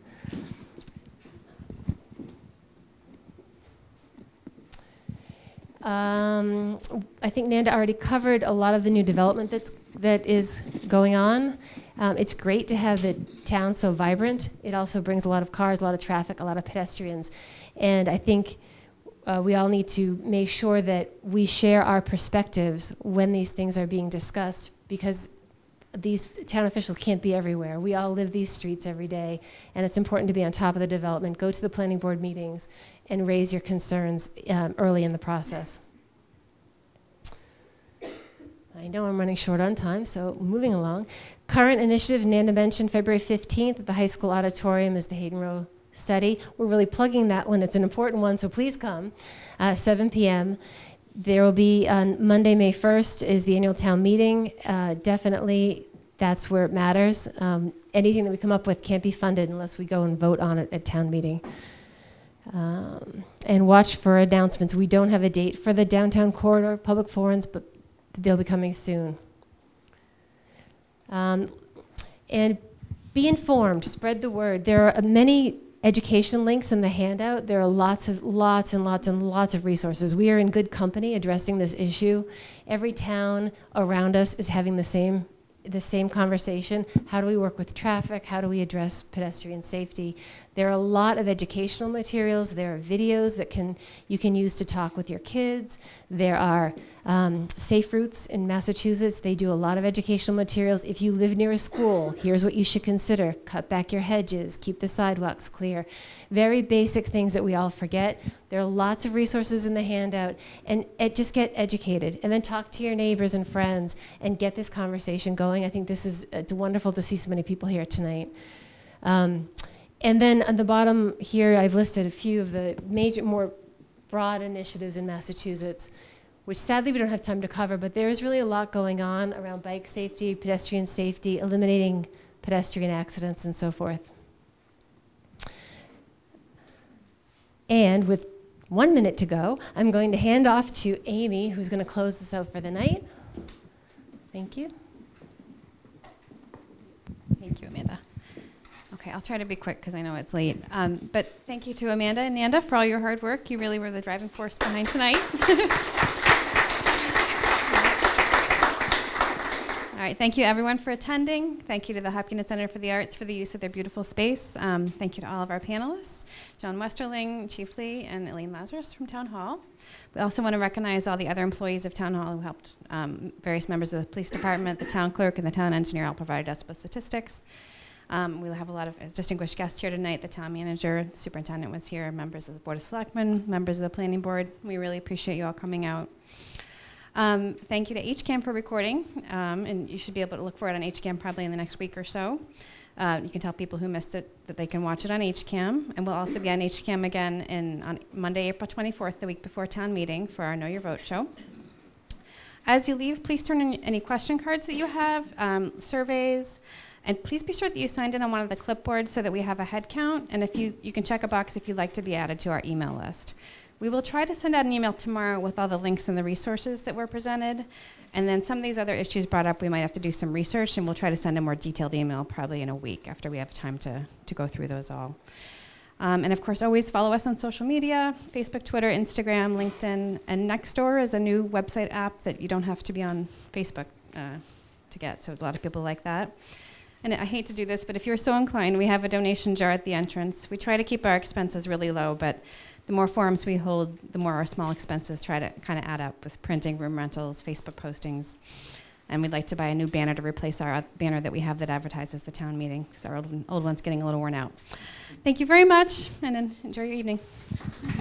Um, I think Nanda already covered a lot of the new development that's, that is going on. Um, it's great to have the town so vibrant. It also brings a lot of cars, a lot of traffic, a lot of pedestrians. And I think uh, we all need to make sure that we share our perspectives when these things are being discussed, because these town officials can't be everywhere. We all live these streets every day, and it's important to be on top of the development. Go to the planning board meetings and raise your concerns um, early in the process. I know I'm running short on time, so moving along. Current initiative, Nanda mentioned February fifteenth at the high school auditorium is the Hayden Row study. We're really plugging that one. It's an important one, so please come, uh, seven p m There will be on Monday, May first is the annual town meeting. Uh, definitely, that's where it matters. Um, anything that we come up with can't be funded unless we go and vote on it at town meeting. Um, and watch for announcements. We don't have a date for the downtown corridor public forums, but they'll be coming soon. Um, and be informed, spread the word. There are many education links in the handout. There are lots of, lots and lots and lots of resources. We are in good company addressing this issue. Every town around us is having the same, the same conversation. How do we work with traffic? How do we address pedestrian safety? There are a lot of educational materials. There are videos that can, you can use to talk with your kids. There are um, Safe Routes in Massachusetts. They do a lot of educational materials. If you live near a school, here's what you should consider. Cut back your hedges, keep the sidewalks clear. Very basic things that we all forget. There are lots of resources in the handout, and ed just get educated, and then talk to your neighbors and friends and get this conversation going. I think this is, it's wonderful to see so many people here tonight. Um, And then on the bottom here, I've listed a few of the major, more broad initiatives in Massachusetts, which sadly we don't have time to cover, but there is really a lot going on around bike safety, pedestrian safety, eliminating pedestrian accidents, and so forth. And with one minute to go, I'm going to hand off to Amy, who's going to close this out for the night. Thank you. Thank you, Amanda. Okay, I'll try to be quick because I know it's late. Um, but thank you to Amanda and Nanda for all your hard work. You really were the driving force behind tonight. All right, thank you everyone for attending. Thank you to the Hopkins Center for the Arts for the use of their beautiful space. Um, thank you to all of our panelists, John Westerling, Chief Lee, and Elaine Lazarus from Town Hall. We also want to recognize all the other employees of Town Hall who helped. Um, various members of the police department, the town clerk, and the town engineer all provided us with statistics. Um, we'll have a lot of uh, distinguished guests here tonight. The town manager, the superintendent was here, members of the Board of Selectmen, members of the planning board. We really appreciate you all coming out. Um, thank you to H CAM for recording, um, and you should be able to look for it on H CAM probably in the next week or so. Uh, you can tell people who missed it that they can watch it on H CAM, and we'll also be on H CAM again in, on Monday, April twenty-fourth, the week before town meeting, for our Know Your Vote show. As you leave, please turn in any question cards that you have, um, surveys, and please be sure that you signed in on one of the clipboards so that we have a head count. And if you, you can check a box if you'd like to be added to our email list. We will try to send out an email tomorrow with all the links and the resources that were presented. And then some of these other issues brought up, we might have to do some research, and we'll try to send a more detailed email probably in a week after we have time to, to go through those all. Um, and of course, always follow us on social media, Facebook, Twitter, Instagram, LinkedIn, and Nextdoor is a new website app that you don't have to be on Facebook uh, to get, so a lot of people like that. And I hate to do this, but if you're so inclined, we have a donation jar at the entrance. We try to keep our expenses really low, but the more forums we hold, the more our small expenses try to kind of add up with printing, room rentals, Facebook postings. And we'd like to buy a new banner to replace our banner that we have that advertises the town meeting, because our old, old one's getting a little worn out. Thank you very much, and en- enjoy your evening.